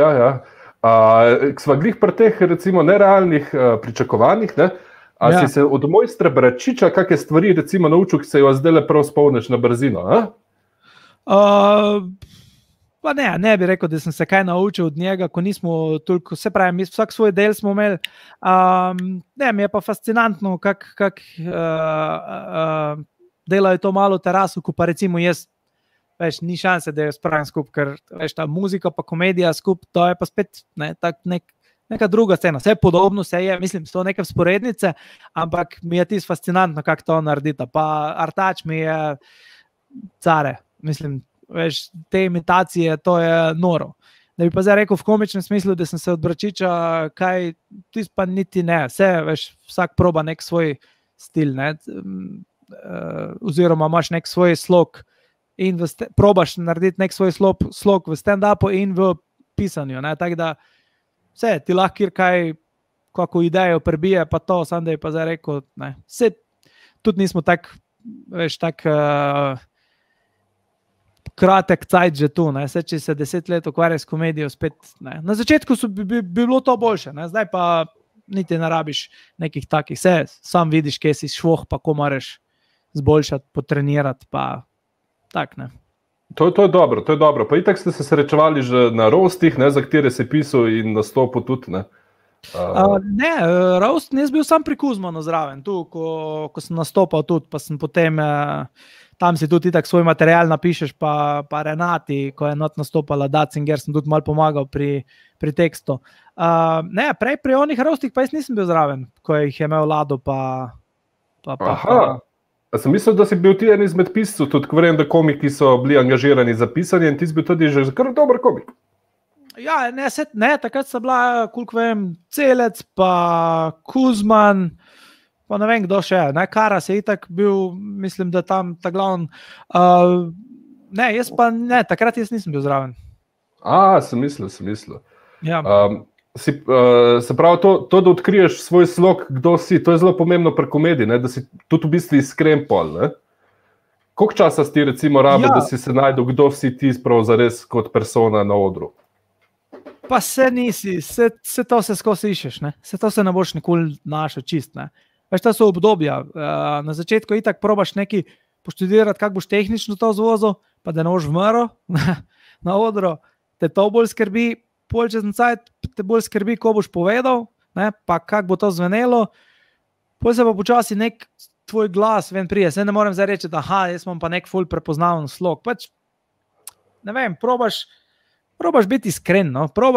Sva glih pri teh, recimo, nerealnih pričakovanjih, ne? Si se od mojstra Bračiča kakšne stvari, recimo, naučil, ki se jo zdaj prav spomniš na brzino, a? Pa ne bi rekel, da sem se kaj naučil od njega, ko nismo toliko, se pravi, mi vsak svoj del smo imeli. Ne, mi je pa fascinantno, kak delajo to malo terasu, ko pa recimo jaz, veš, ni šanse, da jo spravim skupaj, ker veš, ta muzika pa komedija skupaj, to je pa spet neka druga scena. Vse podobno se je, mislim, so neke vzporednice, ampak mi je tisto fascinantno, kako to naredita. Pa Artač mi je care, mislim, veš, te imitacije, to je noro. Da bi pa zdaj rekel v komičnem smislu, da sem se od Bračiča kaj, tisto pa niti ne, vse, veš, vsak proba nek svoj stil, ne, oziroma imaš nek svoj slog in probaš narediti nek svoj slog v stand-upu in v pisanju, ne, tako da vse, ti lahko kaj, kako idejo prebije, pa to, sam da bi pa zdaj rekel, ne, vse, tudi nismo tak, veš, tak kratek cajt že tu, ne? Vse, če se 10 let ukvarja s komedijo, spet, ne? Na začetku bi bilo to boljše, ne? Zdaj pa niti ne rabiš nekih takih, vse, sam vidiš, kje si švoh, pa ko moraš zboljšati, potrenirati, pa tak, ne. To je dobro, pa itak ste se srečevali že na rostih, ne, za katere si pisal in nastopil tudi, ne? Ne, roast, jaz bil sam pri Kuzmanu zraven, tu, ko sem nastopal tudi, pa sem potem tam si tudi itak svoj material napišeš, pa Renati, ko je not nastopala Datzinger, sem tudi malo pomagal pri tekstu. Ne, prej pri onih roastih pa jaz nisem bil zraven, ko jih je imel Lado pa. Aha, sem mislil, da si bil ti en izmed piscev, tudi ko vem, da komiki so bili angažirani za pisanje in ti si bil tudi že kar dober komik. Ja, ne, takrat so bila, koliko vem, Celec, pa Kuzman, pa ne vem, kdo še je, ne, Karas je itak bil, mislim, da tam ta glavn, ne, jaz pa ne, takrat jaz nisem bil zraven. Sem mislil. Ja. Se pravi, to, da odkriješ svoj slog, kdo si, to je zelo pomembno pri komediji, ne, da si tudi v bistvu iskren pol, ne? Koliko časa si ti recimo rabil, da si se najdel, kdo si ti sprav zares kot persona na odru? Pa se nisi, se to se skozi išeš, ne? Se to se ne boš nikoli našel čist, ne? Veš, to so obdobja. Na začetku itak probaš neki poštudirati, kako boš tehnično to zvozil, pa da ne boš vmrl na odru, te to bolj skrbi, pol čez cajt te bolj skrbi, ko boš povedal, ne? Pa kako bo to zvenelo, pol se pa počasi nek tvoj glas ven prije. Se ne morem zdaj reči, da jaz imam pa nek ful prepoznaven slog. Pač, ne vem, probaš biti iskren, no? Probaš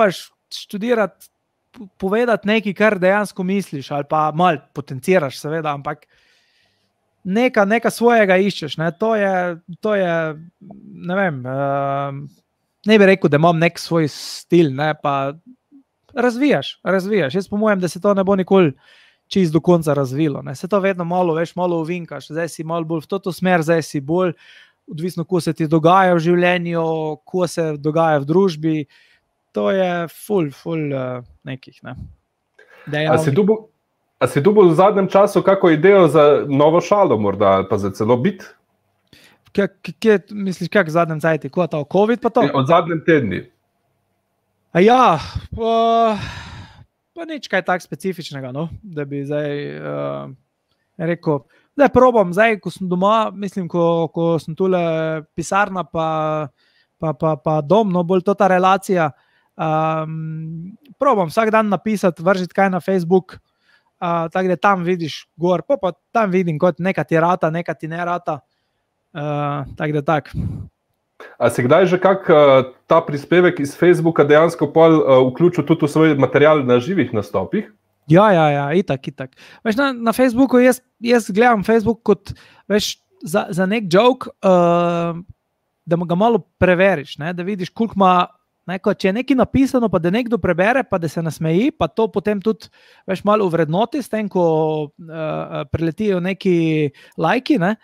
študirati, povedati nekaj, kar dejansko misliš, ali pa malo potenciraš, seveda, ampak neka svojega iščeš. Ne? To je, ne vem, ne bi rekel, da imam nek svoj stil, ne? Pa razvijaš. Jaz pomojem, da se to ne bo nikoli čist do konca razvilo. Ne? Se to vedno malo uvinkaš, zdaj si malo bolj v to smer, zdaj si bolj odvisno, ko se ti dogaja v življenju, ko se dogaja v družbi. To je ful nekih. Ne? A si dobil v zadnjem času kako idejo za novo šalo morda, ali pa za celo bit? Kje misliš, kak v zadnjem cajti? Ko je to, COVID pa to? Od zadnjem tedni. Ja, pa nič kaj tak specifičnega, no? Da bi zdaj rekel, zdaj probam, zdaj, ko sem doma, mislim, ko sem tule pisarna pa dom, no, bolj to ta relacija, probam vsak dan napisati, vržiti kaj na Facebook, tako da tam vidiš gor, pa tam vidim, kot neka ti rata, neka ti ne rata, tako da tak. A si kdaj že ta prispevek iz Facebooka dejansko vključil tudi v svoj material na živih nastopih? Ja, itak. Veš, na Facebooku jaz gledam Facebook kot, veš, za nek joke, da ga malo preveriš, ne? Da vidiš, koliko ima, če je nekaj napisano, pa da nekdo prebere, pa da se nasmeji, pa to potem tudi, veš, malo uvrednoti, s tem, ko preletijo neki lajki, ne?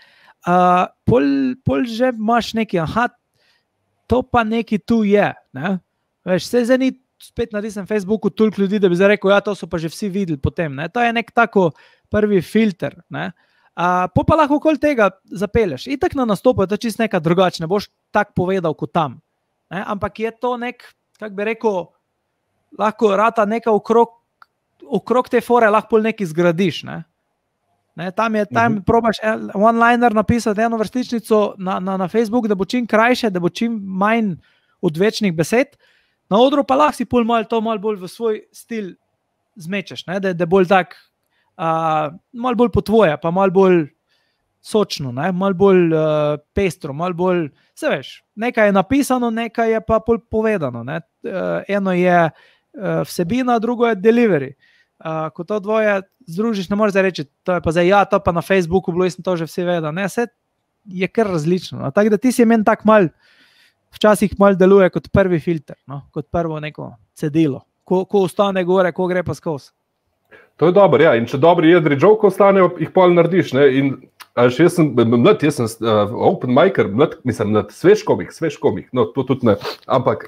Pol že imaš neki, to pa neki tu je, ne? Veš, se zdaj ni spet na tistem Facebooku toliko ljudi, da bi zdaj rekel, ja, to so pa že vsi videli potem, ne? To je nek tako prvi filter, ne? Pa lahko okoli tega zapeleš. Itak na nastopu je to čisto nekaj drugače, ne boš tak povedal kot tam, ne? Ampak je to nek, kak bi rekel, lahko rata neka okrog te fore, lahko pol nekaj zgradiš, ne? Ne, tam probaš one-liner napisati eno vrstičnico na Facebook, da bo čim krajše, da bo čim manj odvečnih besed, na odru pa lahko si pol to malo bolj v svoj stil zmečeš, ne, da je bolj tak, malo bolj po tvoje, pa malo bolj sočno, ne, malo bolj pestro, malo bolj, se veš, nekaj je napisano, nekaj je pa pol povedano, ne. Eno je vsebina, drugo je delivery. Ko to dvoje združiš, ne moreš reči, to je pa zdaj, ja, to pa na Facebooku bilo, jaz sem to že vsi vedel. Ne, vse je kar različno. No. Tako da ti si meni tak mal, včasih mal deluje kot prvi filter, no, kot prvo neko cedilo. Ko ostane gore, ko gre pa skozi. To je dobro, ja. In če dobri jedri joke ostanejo, jih pol narediš, ne. In jaz sem mlad, jaz sem open micer, mlad, svež komik, no, to tudi ne. Ampak...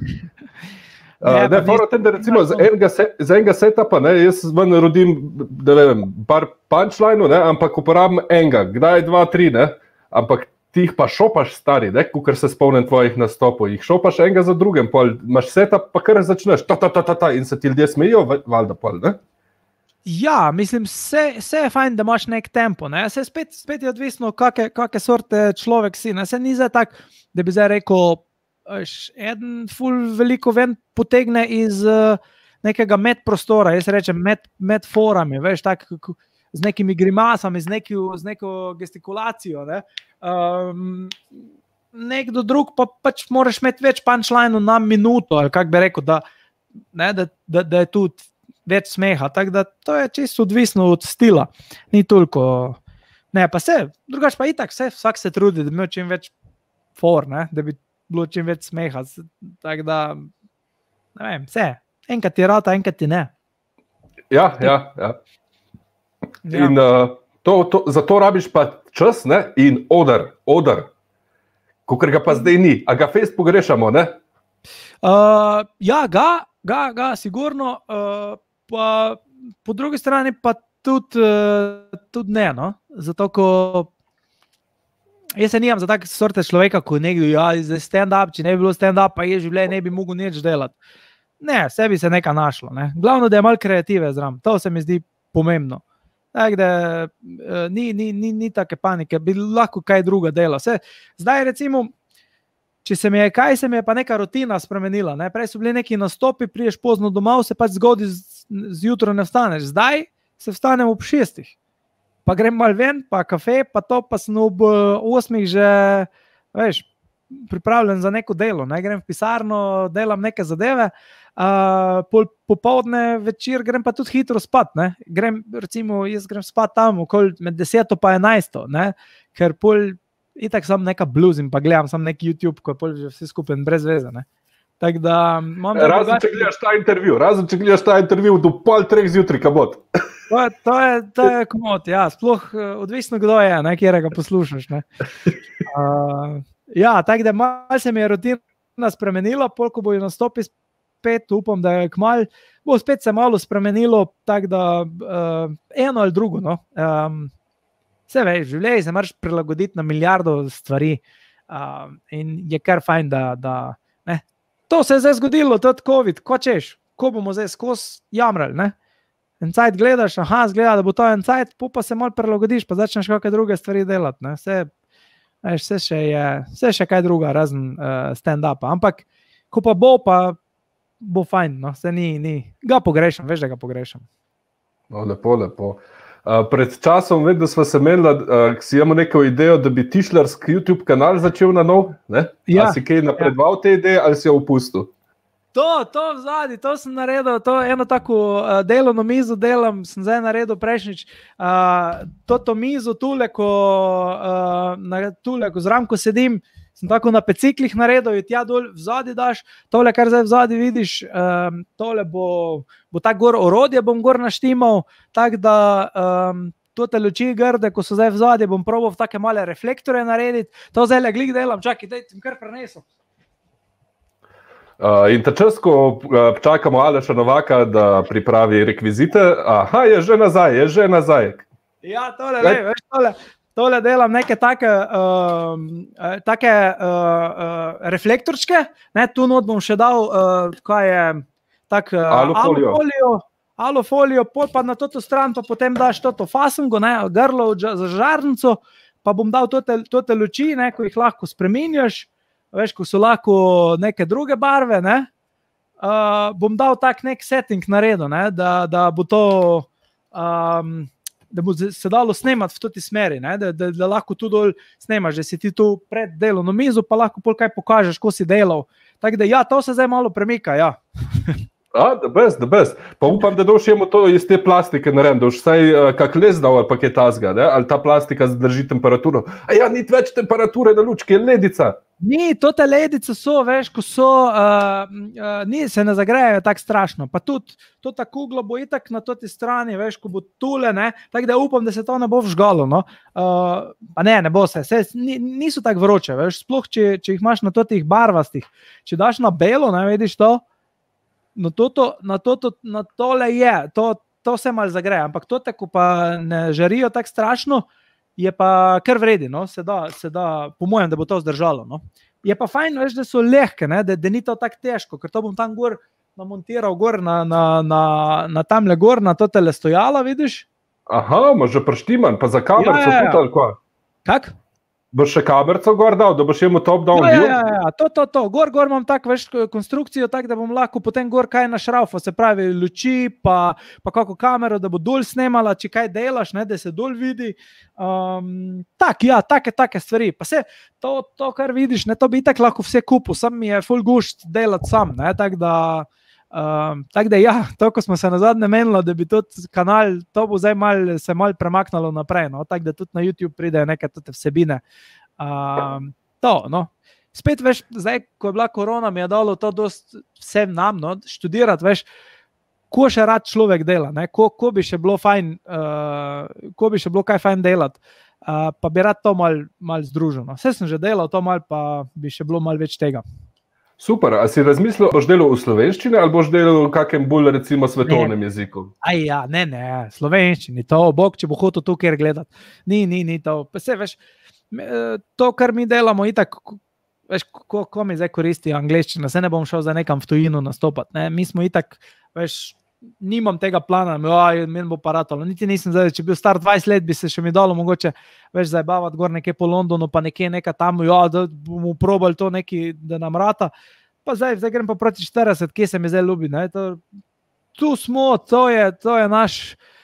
Ne, fora tem, da recimo za enega setupa, ne, jaz ven rodim, da ne vem, par punchline, ne, ampak uporabim enega, kdaj 2, 3, ne, ampak ti jih pa šopaš stari, ne, kukor se spomnim tvojih nastopov, jih šopaš enega za drugim, pol imaš setup, pa kar začneš, in se ti ljudje smejijo, valjda pol, ne? Ja, mislim, vse je fajn, da imaš nek tempo, ne, se spet je odvisno, kake sorte človek si, ne, se ni zdaj tak, da bi zdaj rekel, eden ful veliko ven potegne iz nekega medprostora, jaz rečem med forami, veš, tak, z nekimi grimasami, z neko gestikulacijo, ne. Nekdo drug pa pač moraš imeti več punchline na minuto, ali kak bi rekel, da je tudi več smeha, tako da to je čisto odvisno od stila, ni toliko, ne, pa drugač pa itak, vsak se trudi, da bi imel čim več for, ne, da bi bilo čim več smeha, tako da, ne vem, enkrat ti rata, enkrat ti ne. Ja. In za to rabiš pa čas, ne, in oder, kakor ga pa zdaj ni, a ga fest pogrešamo, ne? Ja, ga, sigurno, pa po drugi strani pa tudi ne, no, zato ko jaz se nimam za take sorte človeka, ko nekdo, ja, stand-up, če ne bi bilo stand-up, pa je življenje, ne bi mogel nič delati. Ne, vse bi se nekaj našlo, ne. Glavno, da je malo kreative zraven, to se mi zdi pomembno. Tako da ni take panike, bi lahko kaj druga dela. Zdaj recimo, če se mi je pa neka rutina spremenila, ne. Prej so bili neki nastopi, priješ pozno domov, se pač zgodi zjutraj ne vstaneš. Zdaj se vstanem ob 6. Pa grem malo ven, pa kafe, pa to, pa sem ob 8 že, veš, pripravljen za neko delo, ne? Grem v pisarno, delam neke zadeve, popoldne, večer grem pa tudi hitro spat, ne? Jaz grem spat tam okoli med 10 pa 11, ne? Ker pol itak sam neka bluzim, pa gledam sam nek YouTube, ko je pol že vse skupaj brez veze, ne? Tak da, razen če gledaš ta intervju do 2:30 zjutraj, kabot. To je komod, ja, sploh odvisno kdo je, ne, kjerega poslušaš, ne. Ja, tako da malo se mi je rutina spremenila, pol ko bojo nastopi spet, upam, da je kmalu, bo spet se malo spremenilo, tako da eno ali drugo, no. Vse veš, življenje se moraš prilagoditi na milijardo stvari in je kar fajn, da ne. To se je zdaj zgodilo, tudi COVID, ko češ, ko bomo zdaj skozi jamrali, ne. En cajt gledaš, zgleda, da bo to en cajt, pa se malo prilagodiš, pa začneš kakšne druge stvari delati, ne. Vse še kaj druga, razen stand-upa, ampak ko pa bo fajn, no, se ni, ga pogrešam, veš, da ga pogrešam. No, lepo. Pred časom vem, da smo se imeli, si imamo neko idejo, da bi tišlarski YouTube kanal začel na nov, ne? Ja. A si kaj napredval te ideje ali si jo opustil? To vzadi, to sem naredil, to eno tako delovno mizo delam, sem zdaj naredil prejšnjič, to mizo tule, ko zraven, ko sedim, sem tako na peciklih naredil, tja dol vzadi daš, tole, kar zdaj vzadi vidiš, tole bo tako gor orodje, bom gor naštimal, tako da tote luči grde, ko so zdaj vzadi, bom probal v take male reflektore narediti, to zdaj le glik delam, čakaj, daj, sem kar prenesel. In ta čas, ko čakamo Aleša Novaka, da pripravi rekvizite, je že nazaj. Ja, tole delam neke take reflektorčke, ne, tu not bom še dal, kaj je, tak alufolijo, pol pa na toto stran, pa potem daš toto fasingo, ne, grlo za žarnico, pa bom dal tote luči, ne, ko jih lahko spreminjaš, veš, ko so lahko neke druge barve, ne, bom dal tak nek setting naredil, ne, da bo to, da bo se dalo snemati v toti smeri, ne, da lahko tu dol snemaš, da si ti tu pred delovno mizo, pa lahko pol kaj pokažeš, ko si delal. Tako da ja, to se zdaj malo premika, ja. The best. Pa upam, da doš jemo to iz te plastike narediti, da už vsaj kak les dal ali pa kaj tazga, ne? Ali ta plastika zdrži temperaturo. Ni več temperature na lučki, je ledica. Ni, tote ledice so, veš, ko so, se ne zagrejajo tako strašno. Pa tudi, ta kugla bo itak na toti strani, veš, ko bo tule, ne, tako da upam, da se to ne bo vžgalo, no. Pa ne bo se, niso tako vroče, veš, sploh, če jih imaš na totih barvastih. Če daš na belo, ne, vidiš to, na tole je, to se malo zagreja, ampak tote, ko pa ne žarijo tako strašno, je pa kar vredi, no, se da, po mojem, da bo to zdržalo, no. Je pa fajn, veš, da so lehke, ne, da ni to tako težko, ker to bom tam gor namontiral gor na tamle gor, na to tele stojala, vidiš? Imaš že prištiman, pa za kamerco tudi ali kaj? Kak? Boš še kamerco gor dal, da boš jemo top-down view? Ja, to. Gor imam tako, veš, konstrukcijo, tako da bom lahko potem gor kaj našraufal, se pravi luči, pa kako kamero, da bo dol snemala, če kaj delaš, ne, da se dol vidi. Take stvari. Pa se, to kar vidiš, ne, to bi itak lahko vse kupil, sam mi je ful gušt delati sam, ne, tako da ja, to, ko smo se nazadnje menili, da bi tudi kanal, to bo zdaj se malo premaknalo naprej, no, tako da tudi na YouTube pridejo neke tote vsebine. No. Spet, veš, zdaj, ko je bila korona, mi je dalo to dost vsem nam, no, študirati, veš, ko še rad človek dela, ne, ko bi še bilo fajn, ko bi še bilo kaj fajn delati, pa bi rad to malo združil, no. Vse sem že delal to malo, pa bi še bilo malo več tega. Super, a si razmislil, boš delal v slovenščini ali boš delal v kakem bolj, recimo, svetovnem jeziku? Ne, slovenščini, to, bog, če bo hotel to kjer gledati. Ni to. Vse, veš, to, kar mi delamo, itak, veš, ko mi zdaj koristi angleščina, se ne bom šel za nekam v tujino nastopati, ne, mi smo itak, veš, nimam tega plana, meni bo pa ratalo, niti nisem zdaj, če bil star 20 let, bi se še mi dalo mogoče, veš, zajbavati gor nekaj po Londonu, pa nekaj tam, da bomo probali to neki, da nam rata, pa zdaj grem pa proti 40, kje se mi zdaj ljubi, ne, tu smo, to je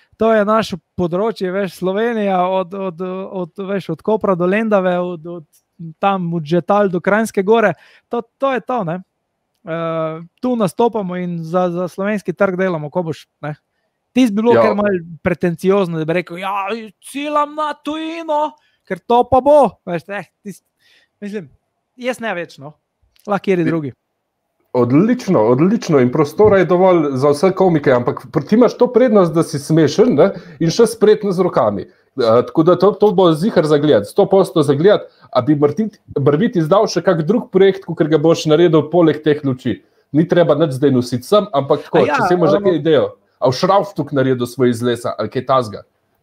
naš področje, veš, Slovenija, od Kopra do Lendave, od tam od Žetal do Kranjske gore, to je to, ne. Tu nastopamo in za slovenski trg delamo, ko boš, ne. Tis bi bilo kar malo pretenciozno, da bi rekel, ja, ciljam na tujino, ker to pa bo, veš, mislim, jaz ne več, no, lahko kjeri drugi. Odlično in prostora je dovolj za vse komike, ampak ti imaš to prednost, da si smešen, ne, in še spretno z rokami. Tako da to bo zihar za gled, 100% za gled, a bi Barvit izdal še kak drug projekt, ker ga boš naredil poleg teh luči. Ni treba nič zdaj nositi sem, ampak tako, če si imaš nekaj idejo. A v Šrauftuk naredil svoj iz lesa, ali kaj tazga?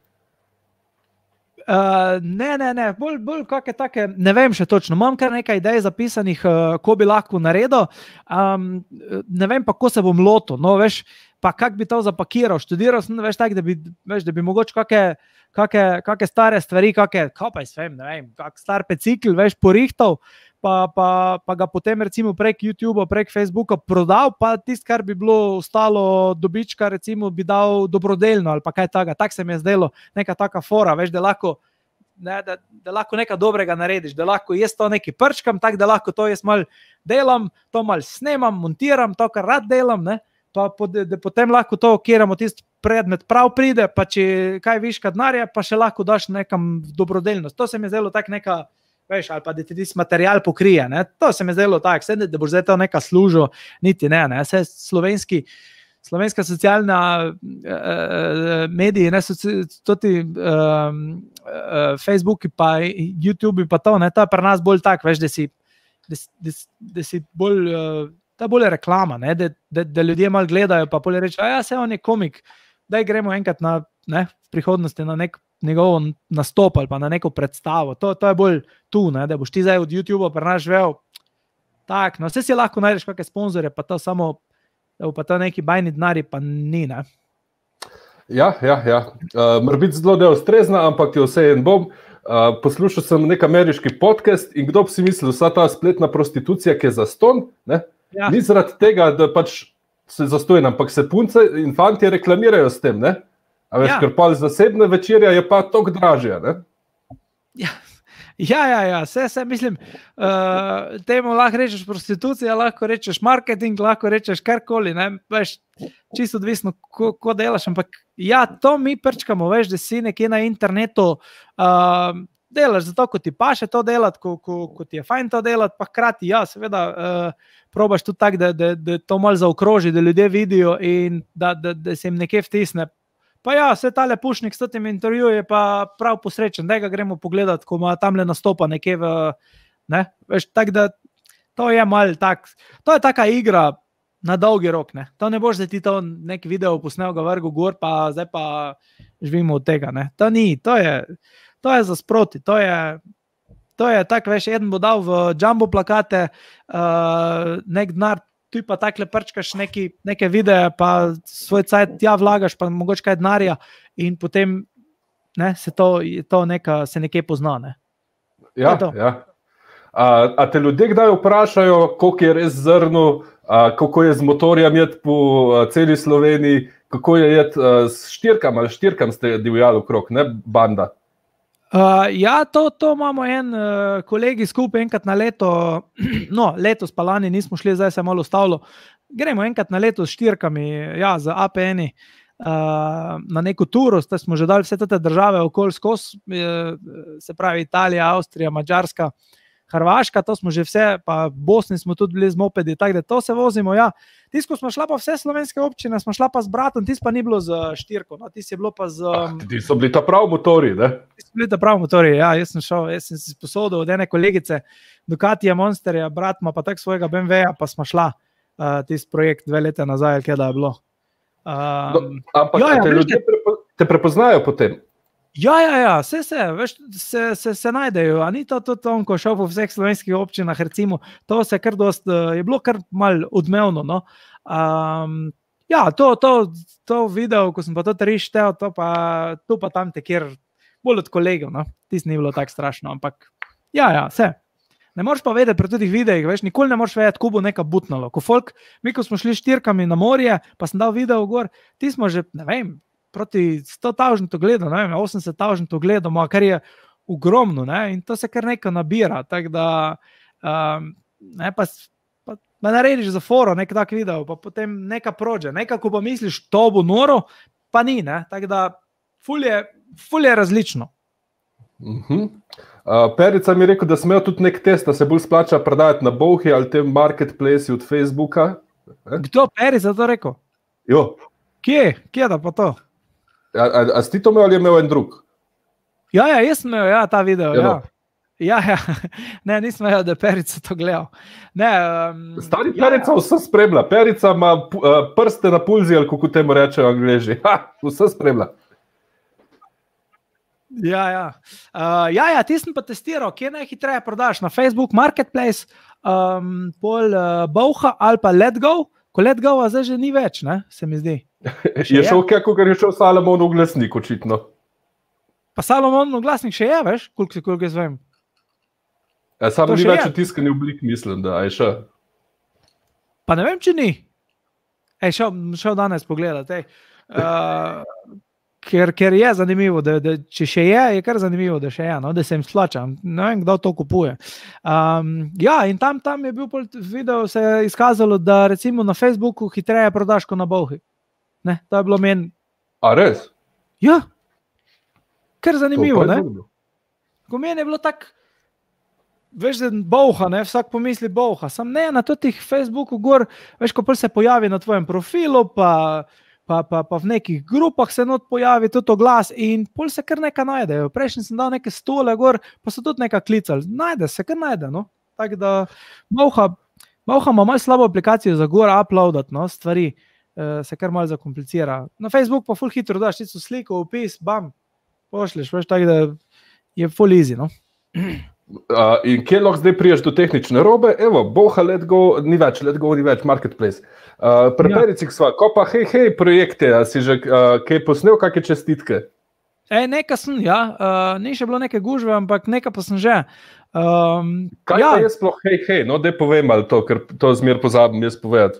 Ne, bolj kakšne take, ne vem še točno, imam kar nekaj idej zapisanih, ko bi lahko naredil, ne vem pa, ko se bom lotil, no, veš, pa kak bi to zapakiral, študiral sem, veš, tak, da bi mogoče kakšne stare stvari, ne vem, kak star pecikl, veš, porihtal, pa ga potem recimo prek YouTubea, prek Facebooka prodal, pa tisto, kar bi bilo ostalo dobička, recimo bi dal dobrodelno ali pa kaj takega. Tak se mi je zdelo, neka taka fora, veš, da lahko nekaj dobrega narediš, da lahko jaz to nekaj prčkam, tako da lahko to jaz malo delam, to malo snemam, montiram, to, kar rad delam, ne, pa da potem lahko to okiramo, tisti predmet prav pride, pa če kaj viška denarja, pa še lahko daš nekam dobrodelnost. To se mi je zdelo tak neka, veš, ali pa da ti tisti material pokrije, ne? To se mi je zdelo tak, da boš zdaj to neka služil, niti ne, vse slovenska socialna mediji, ne, toti Facebooki pa YouTube pa to, ne, to je pri nas bolj tak, veš, da si bolj, ta bolj reklama, ne, da ljudje malo gledajo, pa bolj reče, ja, se on je komik, daj gremo enkrat v prihodnosti na nek njegov nastop ali pa na neko predstavo. To je bolj tu, ne, da boš ti zdaj od YouTubea pri nas živel. Tak, no, vse si lahko najdeš kakšne sponzore, pa to samo, da bo pa to neki bajni denari, pa ni, ne. Ja. Mora biti zelo neustrezna, ampak jo vse en bom. Poslušal sem nek ameriški podcast in kdo bi si mislil, vsa ta spletna prostitucija, ki je zastonj, ne, ni zaradi tega, da pač se zastojn, ampak se punce in fantje reklamirajo s tem, ne. A veš, ker pa zasebne večerja je pa toliko dražja, ne? Ja, vse mislim, temu lahko rečeš prostitucija, lahko rečeš marketing, lahko rečeš karkoli, ne, veš, čisto odvisno, ko delaš, ampak ja, to mi prčkamo, veš, da si nekje na internetu delaš zato, ko ti paše to delati, ko ti je fajn to delati, pa hkrati, ja, seveda, probaš tudi tako, da to malo zaokroži, da ljudje vidijo in da se jim nekje vtisne. Pa ja, vse tale Pušnik s tem intervjujem je pa prav posrečen, da ga gremo pogledati, ko ima tamle nastopa nekje ne, veš, tako da to je malo tak, to je taka igra na dolgi rok, ne, to ne boš, da ti to nek video posnel ga vrgu gor, pa zdaj pa živimo od tega, ne, to ni, to je za sproti, to je tako, veš, eden bo dal v jumbo plakate, nek denar, tu pa takle prčkaš neke videe, pa svoj cajt tja vlagaš, pa mogoče kaj denarja in potem ne, se nekje pozna. Ne. Ja. A te ljudje kdaj vprašajo, koliko je res zrno, kako je z motorjem jet po celi Sloveniji, kako je jet s štirkam ali štirkam ste divjali okrog, ne, banda? Ja, to imamo en kolegi skupaj enkrat na leto, no, letos pa lani nismo šli, zdaj se malo ustavilo, gremo enkrat na leto s štirkami, ja, z APN-i na neko turo, smo že dali vse te države okoli skozi, se pravi Italija, Avstrija, Madžarska, Hrvaška, to smo že vse, pa v Bosni smo tudi bili z mopedi, tako da to se vozimo, ja. Tisko smo šla pa vse slovenske občine, smo šla pa z bratom, tis pa ni bilo z štirko, no, tis je bilo pa z... Ti so bili ta prav motori, ne? Ti so bili ta prav motori, ja, jaz sem si posodil od ene kolegice Ducatija Monsterja, brat ima pa tak svojega BMW-ja, pa smo šla tis projekt 2 leta nazaj, kje da je bilo. Ampak te ljudje te prepoznajo potem? Ja, veš, se najdejo, a ni to on, ko šel po vseh slovenskih občinah, recimo, to se kar dost, je bilo kar malo odmevno, no. Ja, to video, ko sem pa to rištel, tu pa tam te kjer, bolj od kolegov, no, tis ni bilo tako strašno, ampak, ja, vse. Ne moreš pa vedeti pri tih videih, veš, nikoli ne moreš vedeti, ko bo neka butnalo, ko folk, mi ko smo šli štirkami na morje, pa sem dal video gor, ti smo že, ne vem, proti 100,000 ogledov, ne vem, 80,000 ogledov, kar je ogromno, ne? In to se kar nekaj nabira, tako da ne, pa narediš za foro nek tak video, pa potem neka prođe, nekako pa misliš, to bo noro, pa ni, ne? Tako da ful je različno. Perica mi je rekel, da smejo tudi nek test, da se bolj splača prodajati na Bolhi ali tem marketplace od Facebooka. Kdo Perica to rekel? Jo. Kje da pa to? A si ti to imel ali je imel en drug? Ja, jaz sem imel ta video, ja. Ne, nisem imel, da Perica to gledal. Ne, Stari Perica vse spremlja. Perica ima prste na pulzi, ali kako temu rečejo Angleži. Vse spremlja. Ja, ti sem pa testiral, kje najhitreje prodaš na Facebook Marketplace, pol Bolha ali pa Letgo, ko Letgo zdaj že ni več, ne, se mi zdi. Je šel kako, ker je šel Salomon v glasnik, očitno. Pa Salomon v glasnik še je, veš, koliko jaz vem. Samo ni več v tiskani oblik, mislim, da je še. Pa ne vem, če ni. Šel danes pogledati. Ker je zanimivo, da če še je kar zanimivo, da še je, no, da se jim splača. Ne vem, kdo to kupuje. In tam je bil video, se je izkazalo, da recimo na Facebooku hitreje prodaš kot na Bolhi. Ne, to je bilo meni. A res? Ja. Kar zanimivo, ne? Ko meni je bilo tako, veš, da Bolha, ne, vsak pomisli Bolha, sam ne, na totih Facebooku gor, veš, ko se pojavi na tvojem profilu, pa v nekih grupah se not pojavi tudi oglas in pol se kar nekaj najdejo. Prejšnji sem dal neke stole gor, pa so tudi nekaj klicali. Najde se, kar najde, no. Tako da Bolha ima malo slabo aplikacijo za gor uploadat, no, stvari, se kar malo zakomplicira. Na Facebook pa ful hitro daš tisto sliko, opis, bam, pošliš, veš, tako da je ful easy, no. In kje lahko zdaj priješ do tehnične robe? Evo, Bolha, Letgo ni več, Marketplace. Pri Pericih sva, ko pa hej projekte, a si že kaj posnel, kakšne čestitke? Nekaj sem, ja, ni še bilo neke gužve, ampak nekaj pa sem že. Kaj pa je sploh hej, no, daj povem ali to, ker to zmer pozabim jaz povedati.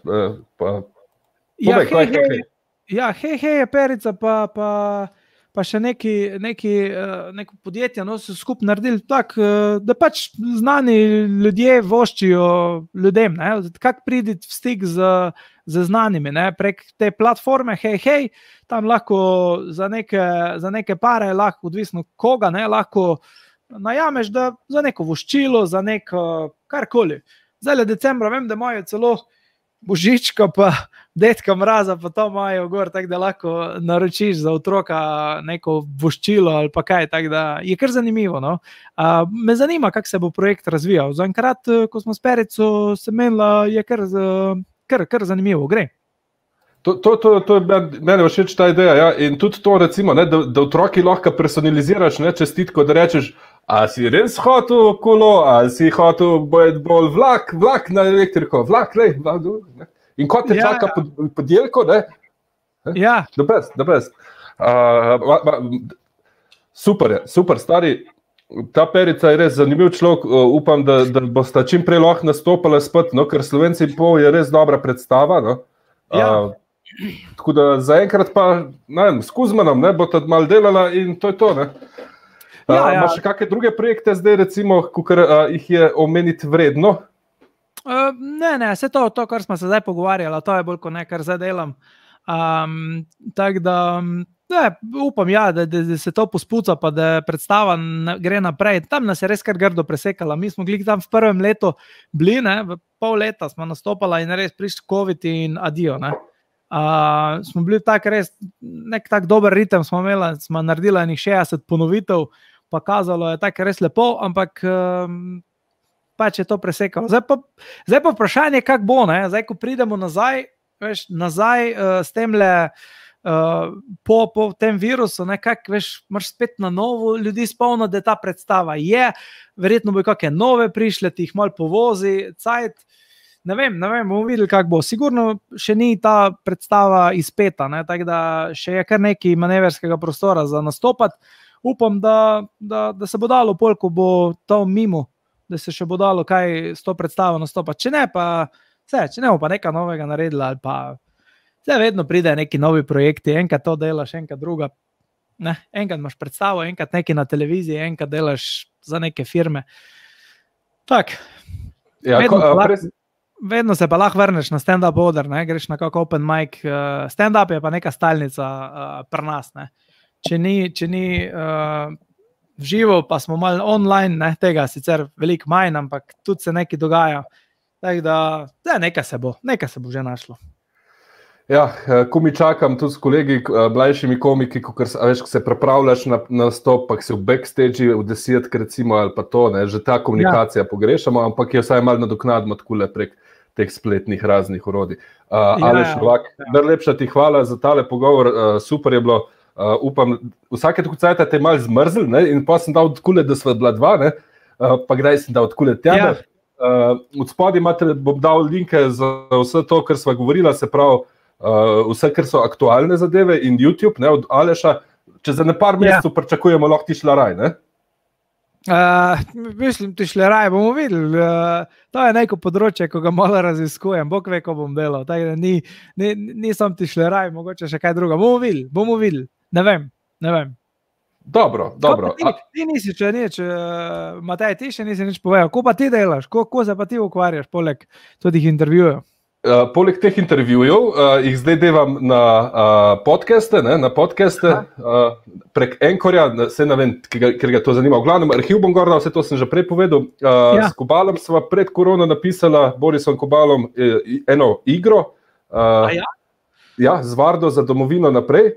Povej, kaj je hej. Ja, hej je Perica, pa še neko podjetje, no, so skupaj naredili tako, da pač znani ljudje voščijo ljudem, ne, kako priditi v stik z znanimi, ne, prek te platforme, hej, tam lahko za neke pare, lahko odvisno koga, ne, lahko najameš, da za neko voščilo, za neko karkoli. Zdaj decembra vem, da imajo celo Božička, pa Dedka Mraza, pa to imajo gor, tako da lahko naročiš za otroka neko voščilo ali pa kaj, tako da je kar zanimivo, no. Me zanima, kako se bo projekt razvijal. Zaenkrat, ko smo s Perico se menila, je kar zanimivo, gre. To je meni všeč ta ideja, ja, in tudi to recimo, ne, da otroki lahko personaliziraš, ne, čestitko, da rečeš, a si res hotel kolo, a si hotel bolj vlak na elektriko, vlak, ne. In ko te čaka podjelko, ne? Ja. The best. Super, stari, ta Perica je res zanimiv človek, upam, da bosta čim prej lahko nastopala spet, no, ker Slovenci pol je res dobra predstava, no. Tako da zaenkrat pa, ne vem, s Kuzmanom, ne, bo tad malo delala in to je to, ne. Ima še kakšne druge projekte zdaj, recimo, kakor jih je omeniti vredno? Ne, vse to, kar smo se zdaj pogovarjali, to je bolj kot ne, kar zdaj delam. Tako da, upam, ja, da se to pospuca, pa da predstava gre naprej. Tam nas je res kar grdo presekala. Mi smo glih tam v prvem letu bili, ne, v pol leta smo nastopala in res prišli COVID in adijo, ne. Smo bili tak res, nek tak dober ritem smo imeli, smo naredili enih 60 ponovitev, pa kazalo je tako res lepo, ampak pač je to presekalo. Zdaj pa vprašanje, kako bo, ne? Zdaj, ko pridemo nazaj, veš, s temle po tem virusu, nekako, veš, moraš spet na novo ljudi spomniti, da ta predstava je, verjetno bo kakšne nove prišle, ti jih malo povozi, cajt, ne vem, bomo videli, kako bo. Sigurno še ni ta predstava izpeta, ne? Tako da še je kar nekaj maneverskega prostora za nastopati. Upam, da se bo dalo pol, ko bo to mimo, da se še bo dalo kaj s to predstavo nastopati. Če ne, pa nekaj novega naredila, ali pa vedno pride neki novi projekti, enkrat to delaš, enkrat druga. Ne? Enkrat imaš predstavo, enkrat nekaj na televiziji, enkrat delaš za neke firme. Tak. Ja, Vedno se pa lahko vrneš na stand-up oder, ne? Greš na kak open mic. Stand-up je pa neka stalnica pri nas. Ne? Če ni v živo, pa smo malo online, ne? Tega sicer veliko manj, ampak tudi se nekaj dogaja. Tako da nekaj se bo že našlo. Ja, ko mi čakam tudi s kolegi, mlajšimi komiki, ko se pripravljaš na nastop, pa si v backstage v 10, recimo, ali pa to, ne, že ta komunikacija pogrešamo, ampak je vsaj malo nadoknadimo takole prek teh spletnih raznih orodij. Aleš Novak, najlepša ti hvala za tale pogovor, super je bilo, upam, vsake tako cajta te je malo zmrzl, ne, in pa sem dal takole, da sva bila dva, ne, pa kdaj sem dal takole tebe. Od spodaj bom dal linke za vse to, kar sva govorila, se pravi, vse, kar so aktualne zadeve in YouTube, ne, od Aleša, če za par mesecev pričakujemo lahko Tišleraj, ne? Mislim, Tišleraj bomo videli. To je neko področje, ko ga malo raziskujem, bog ve, ko bom delal. Tako da nisem Tišleraj, mogoče še kaj druga. Bomo videli. Ne vem. Dobro. Ti nisi še nič, Matej, ti še nisi nič povedal. Ko pa ti delaš? Ko se pa ti ukvarjaš, poleg tudi intervjujev? Poleg teh intervjujev jih zdaj devam na podcaste, prek Anchorja, se ne vem, ker ga to zanima. V glavnem, arhiv bom gor dal, vse to sem že prej povedal. S Kobalom sva pred korono napisala, Borisom Kobalom, eno igro. Z Vardo za domovino naprej.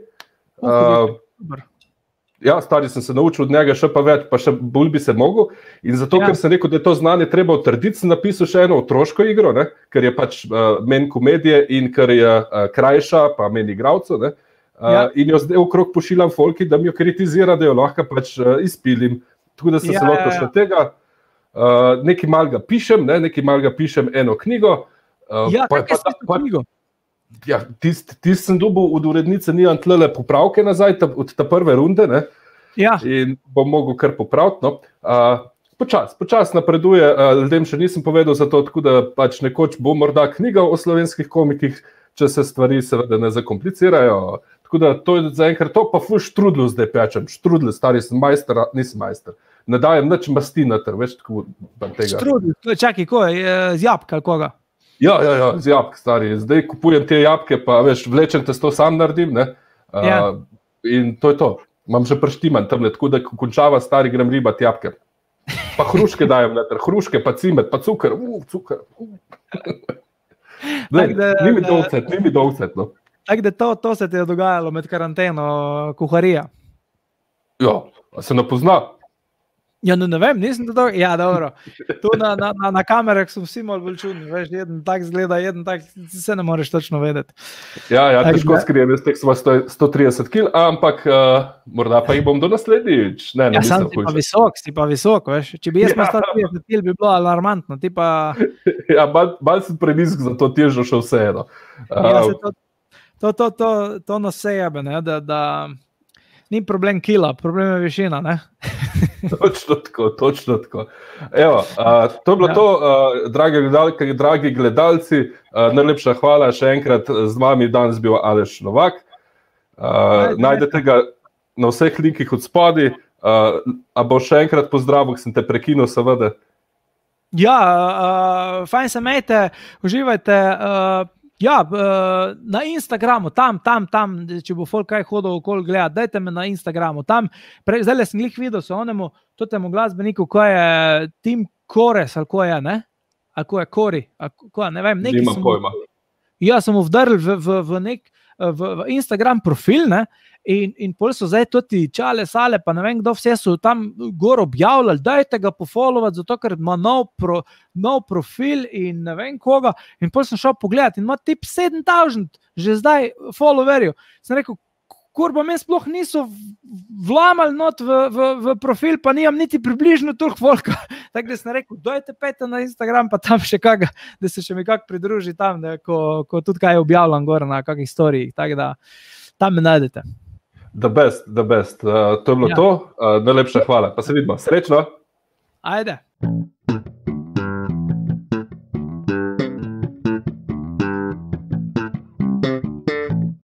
Ja, stari sem se naučil od njega še pa več, pa še bolj bi se mogel. In zato, ker sem rekel, da je to znanje treba utrditi, sem napisal še eno otroško igro, ne? Ker je pač meni komedije in ker je krajša, pa meni igralcev. In jo zdaj okrog pošiljam folki, da mi jo kritizira, da jo lahko pač izpilim. Tako da sem se lotil še tega. Nekaj malega pišem, eno knjigo. Kaj si to knjigo? Ja, tist sem dobil od urednice, nimam tlele popravke nazaj, od ta prve runde, ne? In bom mogel kar popraviti, no. Počas napreduje, ljudem še nisem povedal za to, tako da pač nekoč bo morda knjiga o slovenskih komikih, če se stvari seveda ne zakomplicirajo. Tako da to je zaenkrat to, pa ful štrudlu zdaj pečem. Štrudlu, stari sem majster, nisem majster. Ne dajem nič masti noter, več tako tega. Štrudlu, čakaj, ko je z jabka ali koga? Ja, z jabk, stari. Zdaj kupujem te jabke, pa veš, vlečem testo sam naredim, ne? In to je to. Imam že prštiman tamle, tako da ko končava, stari, grem ribat jabke. Pa hruške dajem noter, hruške, pa cimet, pa cukr. Ni mi dolcet, no. Tako da to se ti je dogajalo med karanteno, kuharija? Ja, se ne pozna? Ja, ne vem, nisem to. Ja, dobro. Tu na kamerah so vsi malo bolj čudni, veš, jeden tak zgleda, jeden tak, se ne moreš točno vedeti. Ja, težko skrijem, jaz tek sva 130 kil, ampak morda pa jih bom do naslednjič. Ja, sam si pa visok, veš. Če bi jaz imel 130 kil, bi bilo alarmantno, ti pa... Ja, malo sem prenisk za to težo še vseeno. To nas vse jebe, ne, da ni problem kila, problem je višina, ne? Točno tako. Evo, to je bilo to, dragi gledalke, dragi gledalci, najlepša hvala še enkrat, z vami danes bil Aleš Novak. Najdete ga na vseh linkih od spodaj. A bo še enkrat pozdravil, sem te prekinil, seveda. Ja, fajn se imejte, uživajte. Na Instagramu, tam, če bo folk kaj hodil okoli gledati, dajte me na Instagramu, tam, zdaj sem glih videl, so onemu, totemu glasbeniku, ko je Tim Kores, ali ko je, ne? Ali ko je Kori, ne vem, nekaj Nima pojma. Ja, sem mu vdrl v Instagram profil, ne? In pol so zdaj tudi Čale, Sale, pa ne vem, kdo vse so tam gor objavljali, dajte ga pofollowati, zato ker ima nov profil in ne vem koga. In pol sem šel pogledati in ima tip 7000 že zdaj followerjev. Sem rekel, kurba, meni sploh niso vlamali not v profil, pa nimam niti približno toliko volka. Tako da sem rekel, dajte pejte na Instagram, pa tam še kaga, da se še mi kak pridruži tam, da, ko tudi kaj objavljam gor na kakih storijih. Tako da tam me najdete. The best. To je bilo to. Najlepša hvala. Pa se vidimo. Srečno. Ajde.